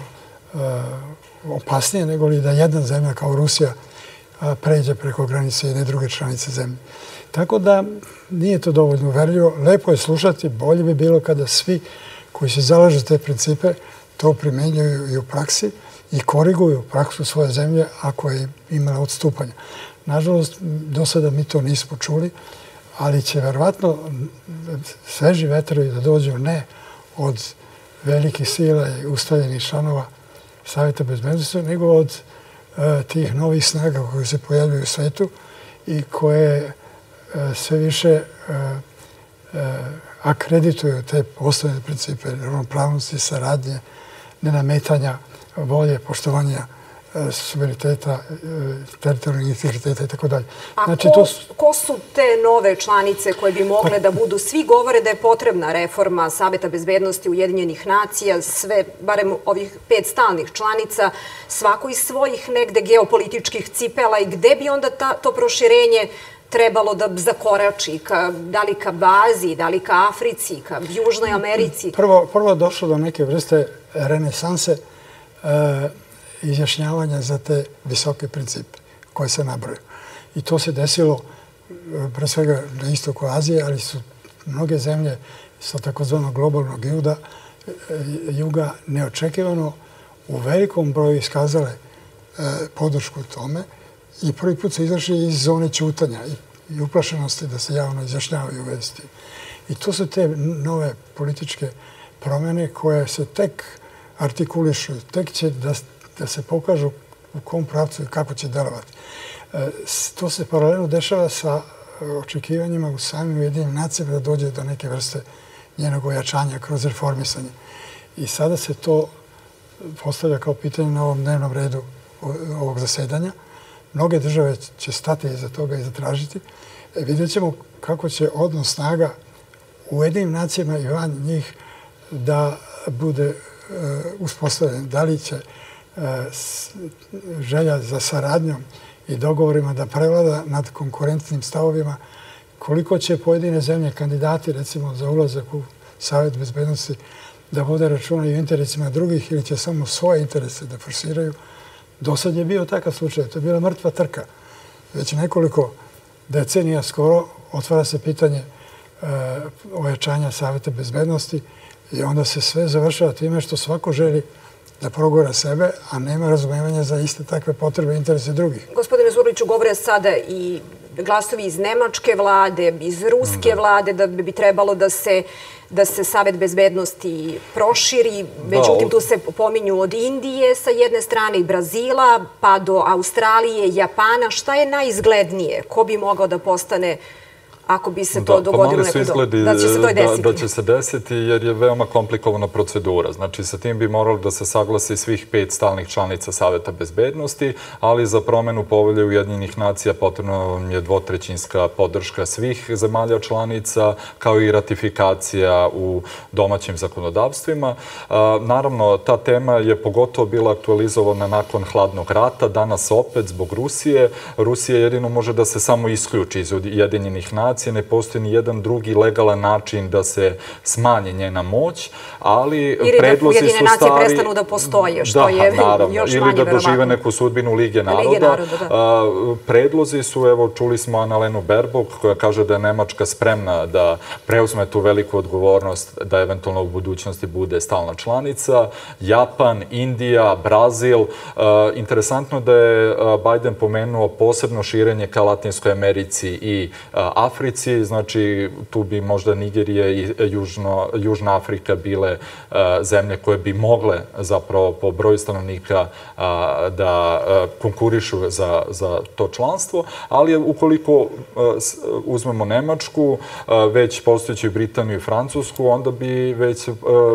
opasnije nego li da jedna zemlja kao Rusija pređe preko granice jedne druge članice zemlje. Tako da nije to dovoljno uverljivo. Lepo je slušati, bolje bi bilo kada svi koji se zalažu te principe to primenjuju i u praksi i koriguju praksu svoje zemlje ako je imala odstupanja. Nažalost, do sada mi to nismo čuli, ali će verovatno sveži vetrovi da dođu ne od velikih sila i ustaljenih članova Saveta bezbednosti, nego od tih novih snaga koje se pojavljaju u svetu i koje sve više akredituju te osnovne principe ravnopravnosti, saradnje, nenametanja, volje, poštovanja suvereniteta, teritorijalnog integriteta i tako dalje. A ko su te nove članice koje bi mogle da budu? Svi govore da je potrebna reforma Saveta bezbednosti Ujedinjenih nacija, sve, barem ovih pet stalnih članica, svako iz svojih negde geopolitičkih cipela i gde bi onda to proširenje trebalo da zakorači, da li ka Aziji, da li ka Africi, ka Južnoj Americi? Prvo je došlo do neke vrste renesanse izjašnjavanja za te visoke principe koje se nabraju. I to se desilo pre svega na istoku Azije, ali su mnoge zemlje sa takozvanog globalnog juga neočekivano u velikom broju iskazale podršku tome i prvi put su izašli iz zone ćutanja i uplašenosti da se javno izjašnjavaju u vezi s tim. I to su te nove političke promjene koje se tek artikulišu, tek će da se pokažu u kom pravcu i kako će delovati. To se paralelno dešava sa očekivanjima u samim Ujedinjenim nacijama da dođe do neke vrste njenog ojačanja kroz reformisanje. I sada se to postavlja kao pitanje na ovom dnevnom redu ovog zasedanja. Mnoge države će stati iza toga i zatražiti. Vidjet ćemo kako će odnos snaga u Ujedinjenim nacijama i van njih da bude uspostavljen. Da li će želja za saradnjom i dogovorima da prevlada nad konkurentnim stavovima koliko će pojedine zemlje, kandidati recimo za ulazak u Savet bezbednosti, da vode računa i o interesima drugih ili će samo svoje interese da forsiraju. Do sad je bio takav slučaj. To je bila mrtva trka. Već nekoliko decenija skoro otvara se pitanje ojačanja Saveta bezbednosti i onda se sve završava time što svako želi da progura sebe, a nema razumevanja za iste takve potrebe i interese drugih. Gospodine Zukorliću, govore sada i glasovi iz nemačke vlade, iz ruske vlade, da bi trebalo da se da se Savet bezbednosti proširi. Međutim, tu se pominju od Indije sa jedne strane i Brazila, pa do Australije, Japana. Šta je najizglednije? Ko bi mogao da postane, ako bi se to dogodilo neko do... da će se to desiti? Da će se desiti, jer je veoma komplikovana procedura. Znači, sa tim bi moralo da se saglasi svih pet stalnih članica Saveta bezbednosti, ali za promenu povelje Ujedinjenih nacija potrebna je dvotrećinska podrška svih zemalja članica, kao i ratifikacija u domaćim zakonodavstvima. Naravno, ta tema je pogotovo bila aktualizovana nakon hladnog rata, danas opet zbog Rusije. Rusija jedino može da se samo isključi iz Ujedinjenih nacija, ne postoji ni jedan drugi legalan način da se smanji njena moć, ali predlozi su stari... Ili da Ujedinjene nacije prestanu da postoje, što je još manje verovatno. Ili da dožive neku sudbinu Lige naroda. Predlozi su, evo, čuli smo Annalenu Baerbock, koja kaže da je Nemačka spremna da preuzme tu veliku odgovornost da eventualno u budućnosti bude stalna članica. Japan, Indija, Brazil. Interesantno da je Biden pomenuo posebno širenje ka Latinskoj Americi i Africi. Znači, tu bi možda Nigerija i Južna Afrika bile zemlje koje bi mogle zapravo po broju stanovnika da konkurišu za to članstvo, ali ukoliko uzmemo Nemačku, već postojeću Britaniju i Francusku, onda bi već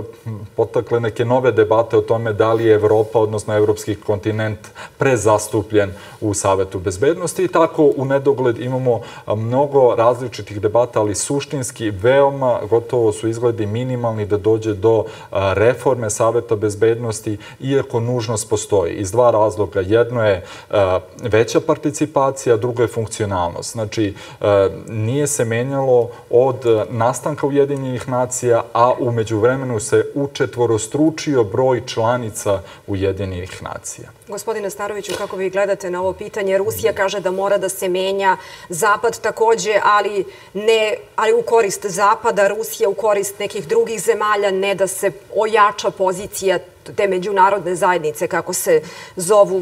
potakle neke nove debate o tome da li je Evropa, odnosno evropski kontinent, prezastupljen u Savetu bezbednosti i tako u nedogled imamo mnogo različitih debata, ali suštinski veoma, gotovo su izgledi minimalni da dođe do reforme Saveta bezbednosti, iako nužnost postoji. Iz dva razloga. Jedno je veća participacija, drugo je funkcionalnost. Znači, nije se menjalo od nastanka Ujedinjenih nacija, a u međuvremenu se učetvorostručio broj članica Ujedinjenih nacija. Gospodine Staroviću, kako vi gledate na ovo pitanje? Rusija kaže da mora da se menja, Zapad takođe, ali ne, ali u korist Zapada, Rusija u korist nekih drugih zemalja, ne da se ojača pozicija te međunarodne zajednice, kako se zovu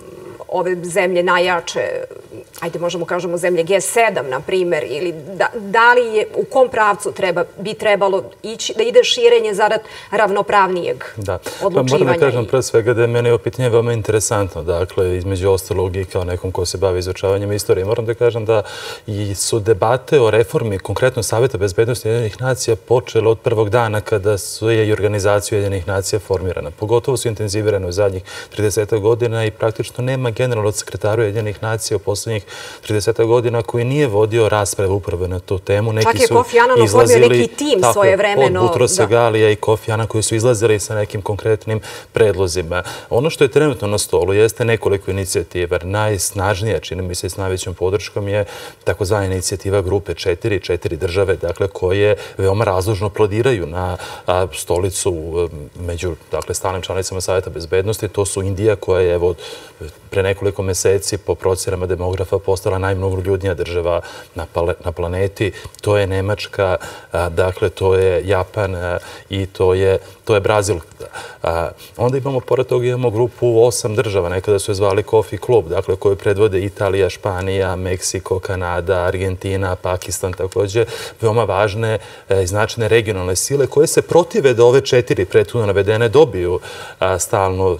ove zemlje najjače, ajde možemo kažemo zemlje G sedam, na primer, ili da li je, u kom pravcu bi trebalo ići, da ide širenje zarad ravnopravnijeg odlučivanja? Da, moram da kažem pre svega da je meni ovo pitanje veoma interesantno, dakle, između ostalog i kao nekom ko se bavi izučavanjem istorije. Moram da kažem da su debate o reformi, konkretno Saveta bezbednosti Ujedinjenih nacija, počele od prvog dana kada su je i organizacija Ujedinjenih nacija formirana. Pogotovo su intenzivirane u zadnjih trideset godina i praktično nema generalnog sekretara Ujedinjenih nacija u poslednjih trideset godina koji nije vodio rasprave upravo na tu temu. Čak je Kofi Annan oformio neki tim svoje vremeno. Od Butrosa Galija i Kofi Annan koji su izlazili sa nekim konkretnim predlozima. Ono što je trenutno na stolu jeste nekoliko inicijativa. Najsnažnija, čini mi se s najvećom podrškom, je takozvana inicijativa grupe četiri, četiri države, dakle, koje veoma razložno plodiraju na stolicu među stalnim članicama Saveta bezbednosti. To su Indija, koja je evo pre nekoliko meseci po procenama demografa postala najmnogoljudnija država na planeti. To je Nemačka, dakle, to je Japan i to je Brazil. Onda imamo, pored toga, imamo grupu osam država, nekada su je zvali Coffee Club, dakle, koju predvode Italija, Španija, Meksiko, Kanada, Argentina, Pakistan, takođe, veoma važne i značajne regionalne sile koje se protive da ove četiri prethodno navedene dobiju stalno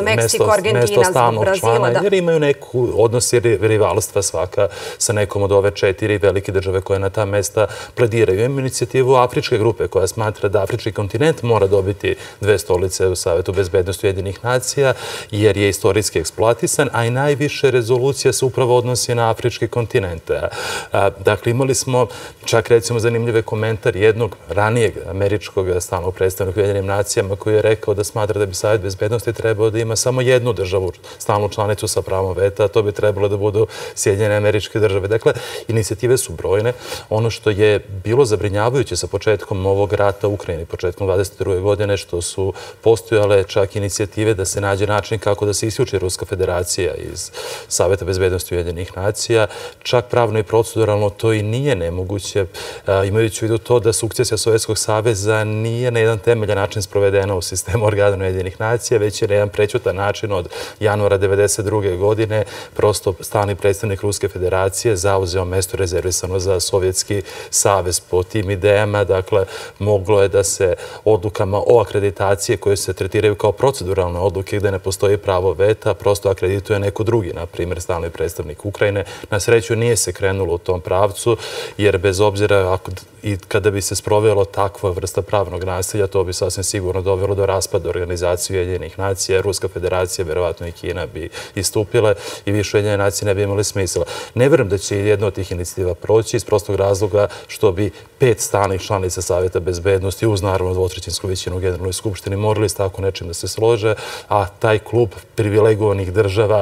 mesto stalnog člana, jer imaju neku odnos i rivalstva svaka sa nekom od ove četiri velike države koje na ta mesta plediraju. Imamo inicijativu Afričke grupe koja smatra da Afrički kontinent mora dobiti dve stolice u Savetu bezbednosti Ujedinjenih nacija jer je istorijski eksploatisan, a i najviše rezolucija se upravo odnosi na Afrički kontinent. Dakle, imali smo čak recimo zanimljive komentar jednog ranijeg američkog stalnog predstavnika Ujedinjenim nacijama koji je rekao da smatra da bi Savet bezbednosti trebao da ima samo jednu državu, stalnu članicu sa pravom veta, a to bi trebalo da budu Sjedinjene Američke Države. Dakle, inicijative su brojne. Ono što je bilo zabrinjavajuće sa početkom ovog rata u Ukrajini, početkom dvadeset druge godine, što su postojale čak inicijative da se nađe način kako da se isključi Ruska federacija iz Saveta bezbednosti Ujedinjenih nacija. Čak pravno i proceduralno to i nije nemoguće, imajući u vidu to da sukcesija Sovjetskog saveza nije na jedan temeljan način sprovedena u sistemu organa Ujedinjenih nacija, već je na jedan prećutan način od januara devedeset druge godine prosto stalni predstavnik Ruske federacije zauzeo mesto rezervisano za Sovjetski savez. Po tim idejama, dakle, moglo je da se odlukama o akreditacije koje se tretiraju kao proceduralne odluke gde ne postoji pravo veta, prosto akredituje neko drugi, na primjer stalni predstavnik Ukrajine. Na sreću nije se krenulo u tom pravcu, jer bez obzira ako i kada bi se sprovelo takva vrsta pravnog nasilja, to bi sasvim sigurno dovelo do raspada organizacije Ujedinjenih nacija. Ruska federacija, verovatno i Kina bi istupile i više Ujedinjene nacije ne bi imali smisla. Ne verujem da će jedna od tih inicijativa proći iz prostog razloga što bi pet stalnih članica Saveta bezbednosti uz naravno dvotrećinsku većinu u Generalnoj skupštini morali s tako nečim da se slože, a taj klub privilegovanih država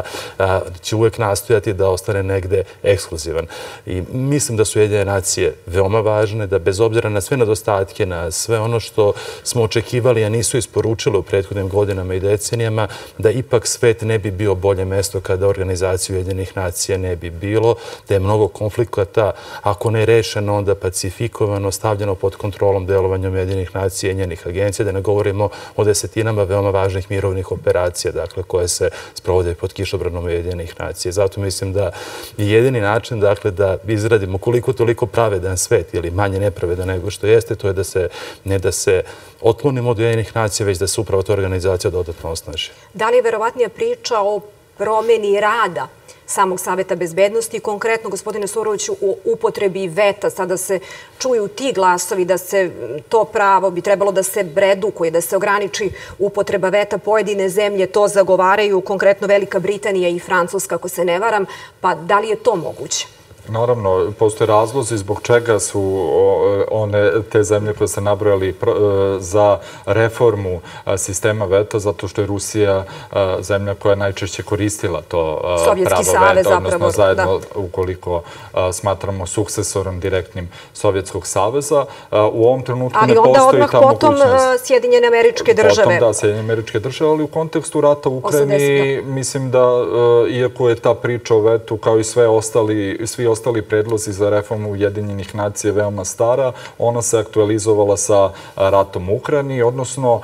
će uvek nastojati da ostane negde ekskluzivan. I mislim da su Ujedinjene nacije veoma važne, da bez obzira na sve nedostatke, na sve ono što smo očekivali, a nisu isporučili u prethodnim godinama i decenijama, da ipak svet ne bi bio bolje mesto kada organizacija Ujedinjenih nacija ne bi bilo, da je mnogo konflikata, ako ne rešeno, onda pacifikovano, stavljeno pod kontrolom delovanja Ujedinjenih nacija i njenih agencija, da ne govorimo o desetinama veoma važnih mirovnih operacija, dakle, koje se sprovode pod kišobranom Ujedinjenih nacija. Zato mislim da je jedini način, dakle, da izradimo koliko toliko pravedan svet ili manje nepravedan nego što jeste, to je da se, ne da se otklonimo od Ujedinjenih nacija, već da se upravo ta organizacija dodatno osnaži. Da li je verovatnija priča o promeni rada samog Saveta bezbednosti, konkretno, gospodine Suroviću, u upotrebi veta? Sada se čuju ti glasovi da se to pravo bi trebalo da se redukuje, da se ograniči upotreba veta. Pojedine zemlje to zagovaraju, konkretno Velika Britanija i Francuska, ako se ne varam, pa da li je to moguće? Naravno, postoje razlozi zbog čega su one te zemlje koje ste nabrojali za reformu sistema veta, zato što je Rusija zemlja koja je najčešće koristila to pravo veta, odnosno zajedno, ukoliko smatramo sukcesorom direktnim Sovjetskog saveza. U ovom trenutku ne postoji ta mogućnost. Ali onda odmah potom Sjedinjene Američke Države. Potom da, Sjedinjene Američke Države, ali u kontekstu rata u Ukrajini mislim da, iako je ta priča o vetu kao i sve ostali, svi ostali predlozi za reformu Ujedinjenih nacija veoma stara, ona se aktualizovala sa ratom u Ukrajini, odnosno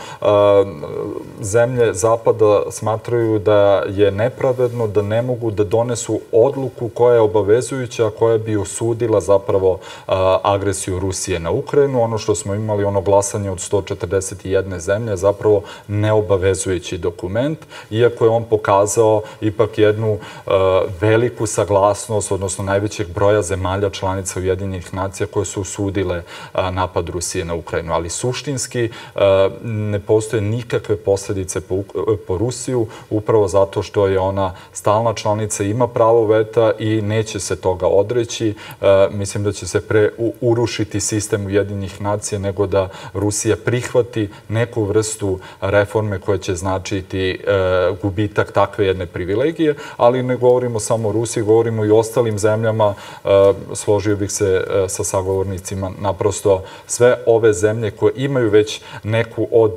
zemlje Zapada smatraju da je nepravedno, da ne mogu da donesu odluku koja je obavezujuća, koja bi osudila zapravo agresiju Rusije na Ukrajinu. Ono što smo imali, ono glasanje od sto četrdeset jedne zemlje, zapravo neobavezujući dokument, iako je on pokazao ipak jednu veliku saglasnost, odnosno najvećeg broja zemalja članica Ujedinjenih nacija koje su osudile napad Rusije na Ukrajinu. Ali suštinski ne postoje nikakve posljedice po Rusiju, upravo zato što je ona stalna članica, ima pravo veta i neće se toga odreći. Mislim da će se pre urušiti sistem Ujedinjenih nacija nego da Rusija prihvati neku vrstu reforme koja će značiti gubitak takve jedne privilegije, ali ne govorimo samo o Rusiji, govorimo i o ostalim zemljama. Složio bih se sa sagovornicima, naprosto sve ove zemlje koje imaju već neku od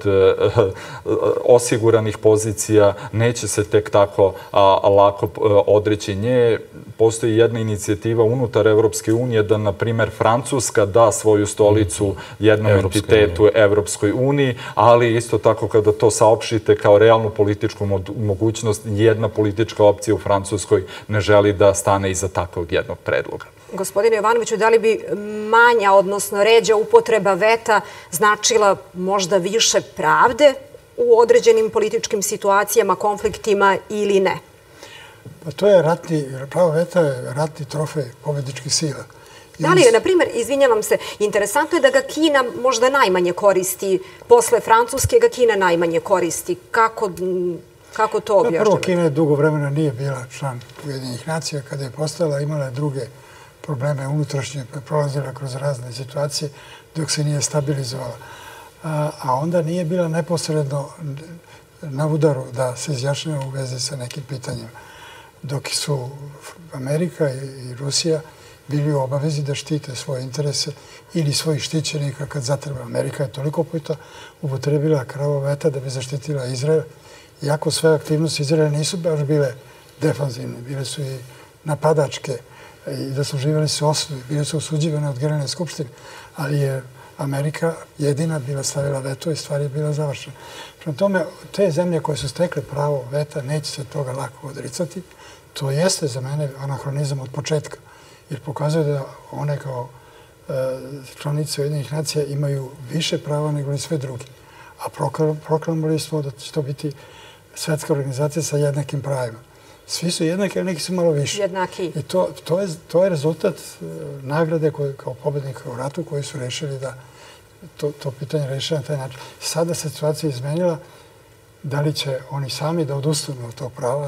osiguranih pozicija neće se tek tako lako odreći nje. Postoji jedna inicijativa unutar Evropske unije da, na primjer, Francuska da svoju stolicu jednom entitetu Evropskoj uniji, ali isto tako kada to saopštite kao realnu političku mogućnost, jedna politička opcija u Francuskoj ne želi da stane iza takvog jednog predloga. Gospodine Jovanoviću, da li bi manja, odnosno ređa upotreba veta značila možda više pravde u određenim političkim situacijama, konfliktima ili ne? Pa to je ratni, pravo veta je ratni trofej pobedničkih sila. Da li je, na primjer, izvinjavam se, interesantno je da ga Kina možda najmanje koristi, posle Francuske ga Kina najmanje koristi. Kako, kako to objašnjava? Prvo, Kina je dugo vremena nije bila član Ujedinjenih nacija. Kada je postala, imala je druge probleme unutrašnje, prolazila kroz razne situacije dok se nije stabilizovala. A onda nije bila neposredno na udaru da se izjašnjava u vezi sa nekim pitanjima. dok su Amerika i Rusija bili u obavezi da štite svoje interese ili svojih štićenika kad zatreba. Amerika je toliko puta upotrebila kravo veta da bi zaštitila Izrael, iako sve aktivnosti Izraela nisu baš bile defanzivne, bile su i napadačke i da su živjeli su osudi, bile su osuđivane od Generalne skupštine, ali je Amerika jedina bila stavila veto i stvar je bila završena. Prema tome, te zemlje koje su stekle pravo veta neće se toga lako odricati. To jeste za mene anahronizam od početka, jer pokazuje da one kao članice Ujedinjenih nacija imaju više prava nego li sve drugi. A proklamovali smo da će to biti svetska organizacija sa jednakim pravima. Svi su jednaki, a neki su malo više. Jednaki. I to, to, je, to je rezultat nagrade koje, kao pobednika u ratu koji su rešili da to, to pitanje reše na taj način. Sada se situacija izmenila. Da li će oni sami da odustanu od tog prava?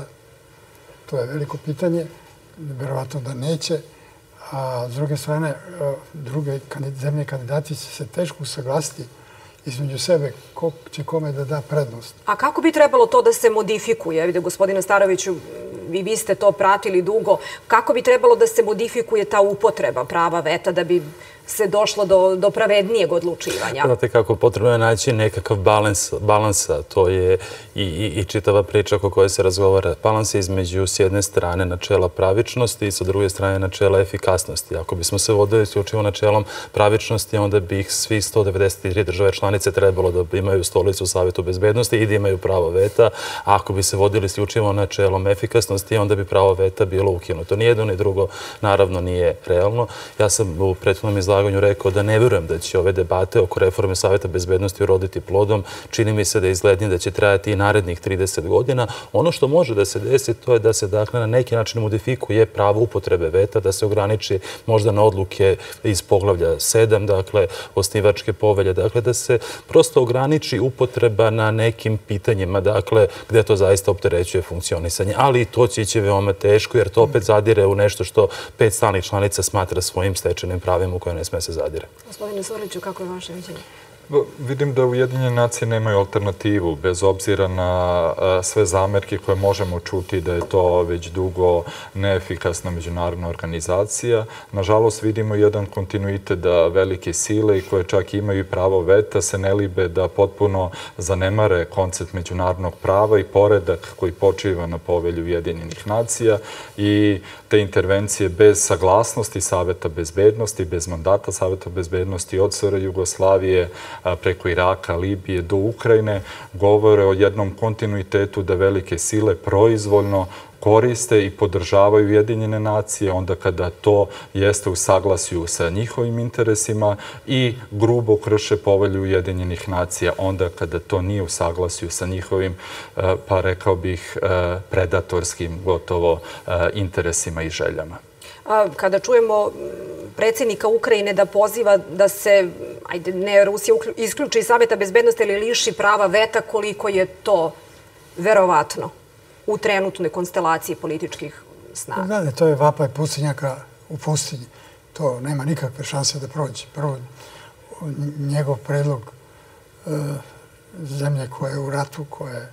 To je veliko pitanje. Verovatno da neće. A s druge strane, druge zemlje kandidati će se teško usaglasiti između sebe ko će kome da da prednost. A kako bi trebalo to da se modifikuje? Evo, gospodine Staroviću, vi, vi ste to pratili dugo. Kako bi trebalo da se modifikuje ta upotreba prava veta da bi se došlo do, do pravednijeg odlučivanja? Znate kako, potrebno je naći nekakav balans, balansa. To je i, i, i čitava priča oko koje se razgovara. Balans je između s jedne strane načela pravičnosti i sa druge strane načela efikasnosti. Ako bismo se vodili isključivo načelom pravičnosti, onda bi ih svi sto devedeset tri države članice trebalo da imaju stolicu u Savetu bezbednosti i da imaju pravo veta. A ako bi se vodili isključivo načelom efikasnosti, onda bi pravo veta bilo ukinuto. Nijedno ni drugo, naravno, nije realno. Ja sam u prethodnom izlaganju rekao da ne verujem da će ove debate oko reforme Saveta bezbednosti uroditi plodom. Čini mi se da izgledni da će trajati i narednih trideset godina. Ono što može da se desi, to je da se dakle na neki način modifikuje pravo upotrebe veta, da se ograniči možda na odluke iz poglavlja sedam, dakle osnivačke povelje, dakle da se prosto ograniči upotreba na nekim pitanjima, dakle gde to zaista opterećuje funkcionisanje. Ali i to će ići veoma teško, jer to opet zadire u nešto što pet stalnih članica smatra svojim stečenim pravima u koje ne sme se zadire. Gospodine Zorliću, kako je vaše viđenje? Vidim da Ujedinjene nacije nemaju alternativu, bez obzira na sve zamerke koje možemo čuti da je to već dugo neefikasna međunarodna organizacija. Nažalost, vidimo jedan kontinuitet da velike sile, koje čak imaju pravo veta, se ne libe da potpuno zanemare koncept međunarodnog prava i poredak koji počiva na povelju Ujedinjenih nacija i te intervencije bez saglasnosti Saveta bezbednosti, bez mandata Saveta bezbednosti od S R Jugoslavije preko Iraka, Libije do Ukrajine, govore o jednom kontinuitetu da velike sile proizvoljno koriste i podržavaju Ujedinjene nacije onda kada to jeste u saglasju sa njihovim interesima i grubo krše povelju Ujedinjenih nacija onda kada to nije u saglasju sa njihovim, pa rekao bih, predatorskim gotovo interesima i željama. Kada čujemo predsjednika Ukrajine da poziva da se, ajde, ne Rusija isključi iz Saveta bezbednosti ili liši prava veta, koliko je to verovatno u trenutnoj konstelaciji političkih snaga? Da, to je vapaj pustinjaka u pustinji. To nema nikakve šanse da prođe. Prvo, njegov predlog zemlje koja je u ratu, koja je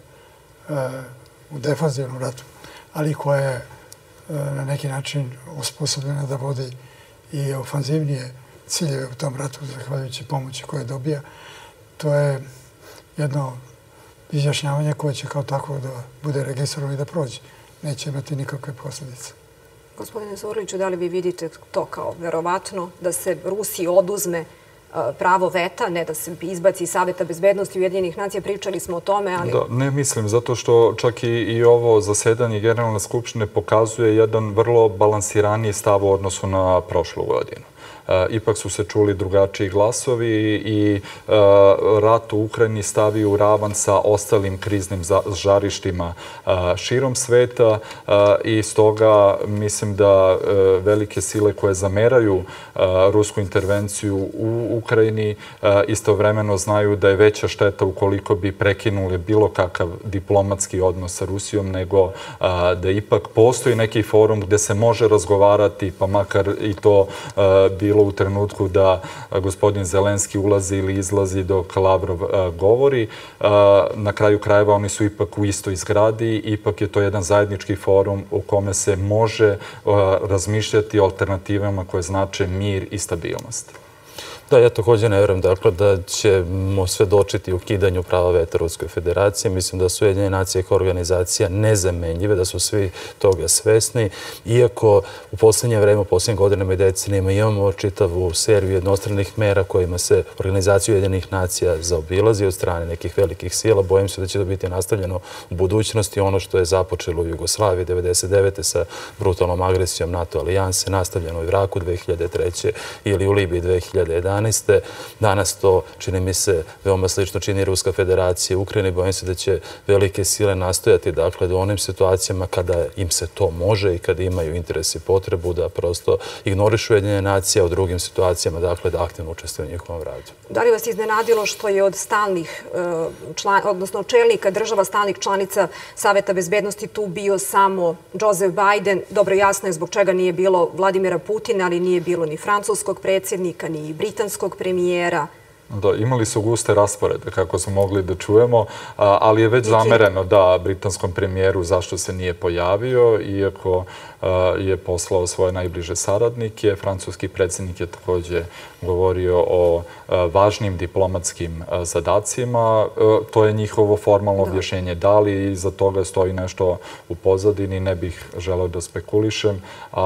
u defanzivnom ratu, ali koja je na neki način osposobljena da vodi i ofanzivnije ciljeve u tom ratu, zahvaljujući pomoći koje dobija. To je jedno izjašnjavanje koje će kao tako da bude registrovano i da prođe. Neće imati nikakve posljedice. Gospodine Zorliću, da li vi vidite to kao verovatno da se Rusiji oduzme pravo veta, ne da se izbaci iz Saveta bezbednosti Ujedinjenih nacija, pričali smo o tome, ali... Da, ne mislim, zato što čak i, i ovo zasedanje Generalne skupštine pokazuje jedan vrlo balansiraniji stav u odnosu na prošlu godinu. Ipak su se čuli drugačiji glasovi i rat u Ukrajini stavi u ravan sa ostalim kriznim žarištima širom sveta i stoga mislim da velike sile koje zameraju rusku intervenciju u Ukrajini istovremeno znaju da je veća šteta ukoliko bi prekinuli bilo kakav diplomatski odnos sa Rusijom, nego da ipak postoji neki forum gde se može razgovarati, pa makar i to bilo u trenutku da gospodin Zelenski ulazi ili izlazi dok Lavrov govori. Na kraju krajeva oni su ipak u istoj zgradi, ipak je to jedan zajednički forum u kome se može razmišljati o alternativama koje znače mir i stabilnost. Da, ja također ne vjerujem dakle, da ćemo svedočiti ukidanju prava veta Ruskoj federaciji. Mislim da su Ujedinjene nacije kao organizacija nezamenljive, da su svi toga svesni. Iako u posljednje vreme, u posljednjim godinama i decenijama imamo čitavu seriju jednostranih mera kojima se organizacija Ujedinjenih nacija zaobilazi od strane nekih velikih sila, bojim se da će to biti nastavljeno u budućnosti. Ono što je započelo u Jugoslaviji devedeset devete sa brutalnom agresijom NATO alijanse, nastavljeno u Iraku dve hiljade treće ili u Libiji dve hiljade jedanaeste. Danas to, čini mi se, veoma slično čini Ruska federacija u Ukrajini. Bojim se da će velike sile nastojati dakle, da u onim situacijama kada im se to može i kada imaju interes i potrebu da prosto ignorišu Ujedinjene nacije, a u drugim situacijama dakle, da aktivno učestvuju u njihovom radu. Da li vas iznenadilo što je od stalnih, odnosno čelnika država stalnih članica Saveta bezbednosti tu bio samo Joseph Biden? Dobro, jasno je zbog čega nije bilo Vladimira Putina, ali nije bilo ni francuskog predsjednika, ni britanskog premijera. Da, imali su guste rasporede, kako smo mogli da čujemo, ali je već zamereno da britanskom premijeru zašto se nije pojavio, iako je poslao svoje najbliže saradnike. Francuski predsjednik je također govorio o važnim diplomatskim zadacima. To je njihovo formalno objašnjenje. Da li iza toga stoji nešto u pozadini, ne bih želeo da spekulišem,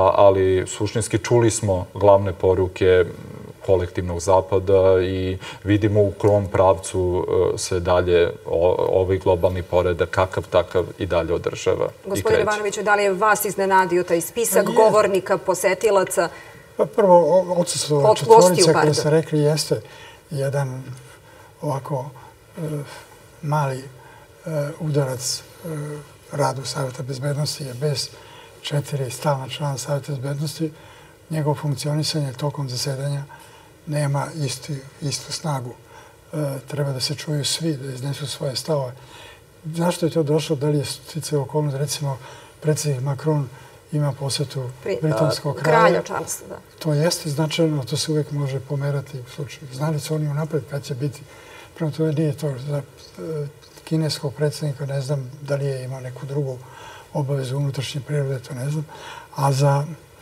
ali suštinski čuli smo glavne poruke kolektivnog zapada i vidimo u kom pravcu se dalje ovaj globalni poredak, kakav takav i dalje održava i kreće. Gospodine Ivanoviću, da li je vas iznenadio taj spisak govornika, posetilaca? Prvo, odsustvo četvorice koje ste rekli jeste jedan ovako mali udarac radu Saveta bezbednosti, je bez četiri stalna člana Saveta bezbednosti. Njegovo funkcionisanje tokom zasedanja nema istu snagu. Treba da se čuju svi, da iznesu svoje stavove. Zašto je to došlo? Da li je sticaja okolnost? Recimo, predsjednik Macron ima posjetu britanskog kralja. To jeste značajno, to se uvijek može pomerati u slučaju. Znali su oni unapred kad će biti. Prvo to nije to. Za kineskog predsjednika ne znam da li je imao neku drugu obavezu unutrašnje prirode, to ne znam. A za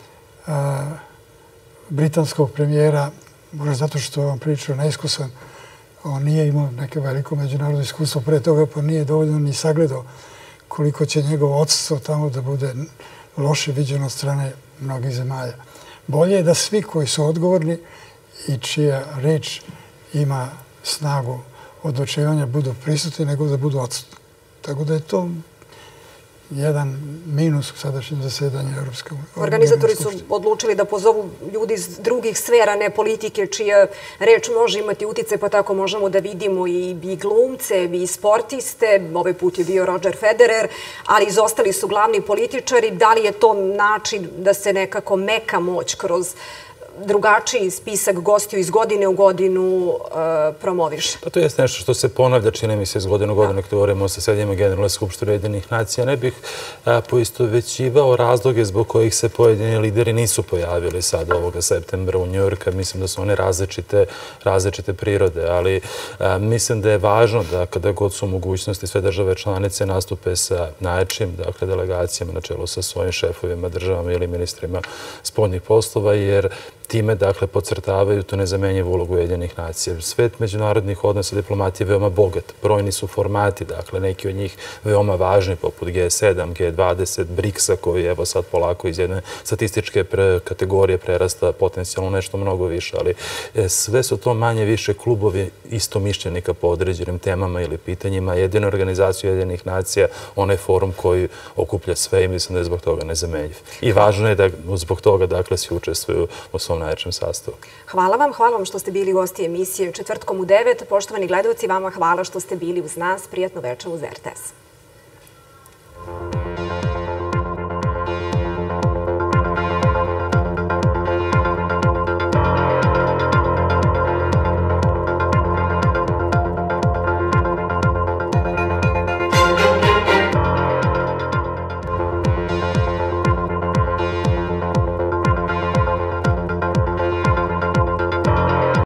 britanskog premijera, možda zato što je on pričao neiskusan, on nije imao neke veliko međunarodno iskustvo pre toga, pa nije dovoljno ni sagledao koliko će njegovo odsustvo tamo da bude loše viđeno od strane mnogih zemalja. Bolje je da svi koji su odgovorni i čija reč ima snagu odlučivanja budu prisutni nego da budu odsutni. Tako da je to jedan minus u sadašnjem zasedanju Europske unije. Organizatori su odlučili da pozovu ljudi iz drugih sfera, ne politike, čija reč može imati utice, pa tako možemo da vidimo i glumce, i sportiste. Ovaj put je bio Roger Federer, ali izostali su glavni političari. Da li je to način da se nekako meka moć kroz drugačiji spisak gostiju iz godine u godinu promoviše? Pa to je nešto što se ponavlja, čini mi se iz godine u godinu, kada govorimo sa srednjima Generalne skupštine Ujedinjenih nacija. Ne bih poistovećivao razloge zbog kojih se pojedini lideri nisu pojavili sad ovoga septembra u Njujorku. Mislim da su one različite prirode, ali mislim da je važno da kada god su mogućnosti sve države članice nastupe sa najjačim delegacijama na čelu sa svojim šefovima, državama ili ministrima spoljnih poslova, jer time, dakle, podcrtavaju tu nezamenjivu ulogu Ujedinjenih nacija. Svet međunarodnih odnosa diplomatije je veoma bogat. Brojni su formati, dakle, neki od njih veoma važni, poput G sedam, G dvadeset, briksa, koji evo sad polako iz jedne statističke kategorije prerasta potencijalno nešto mnogo više, ali sve su to manje više klubovi istomišljenika po određenim temama ili pitanjima. Jedina organizacija Ujedinjenih nacija, onaj forum koji okuplja sve i mislim da je zbog toga nezamenjiv. I važno je da zbog toga, dakle, svi učestvuju u svom najjačem sastavu. Hvala vam, hvala vam što ste bili gosti emisije Četvrtkom u devet. Poštovani gledalci, vama hvala što ste bili uz nas. Prijatno večer uz R T S.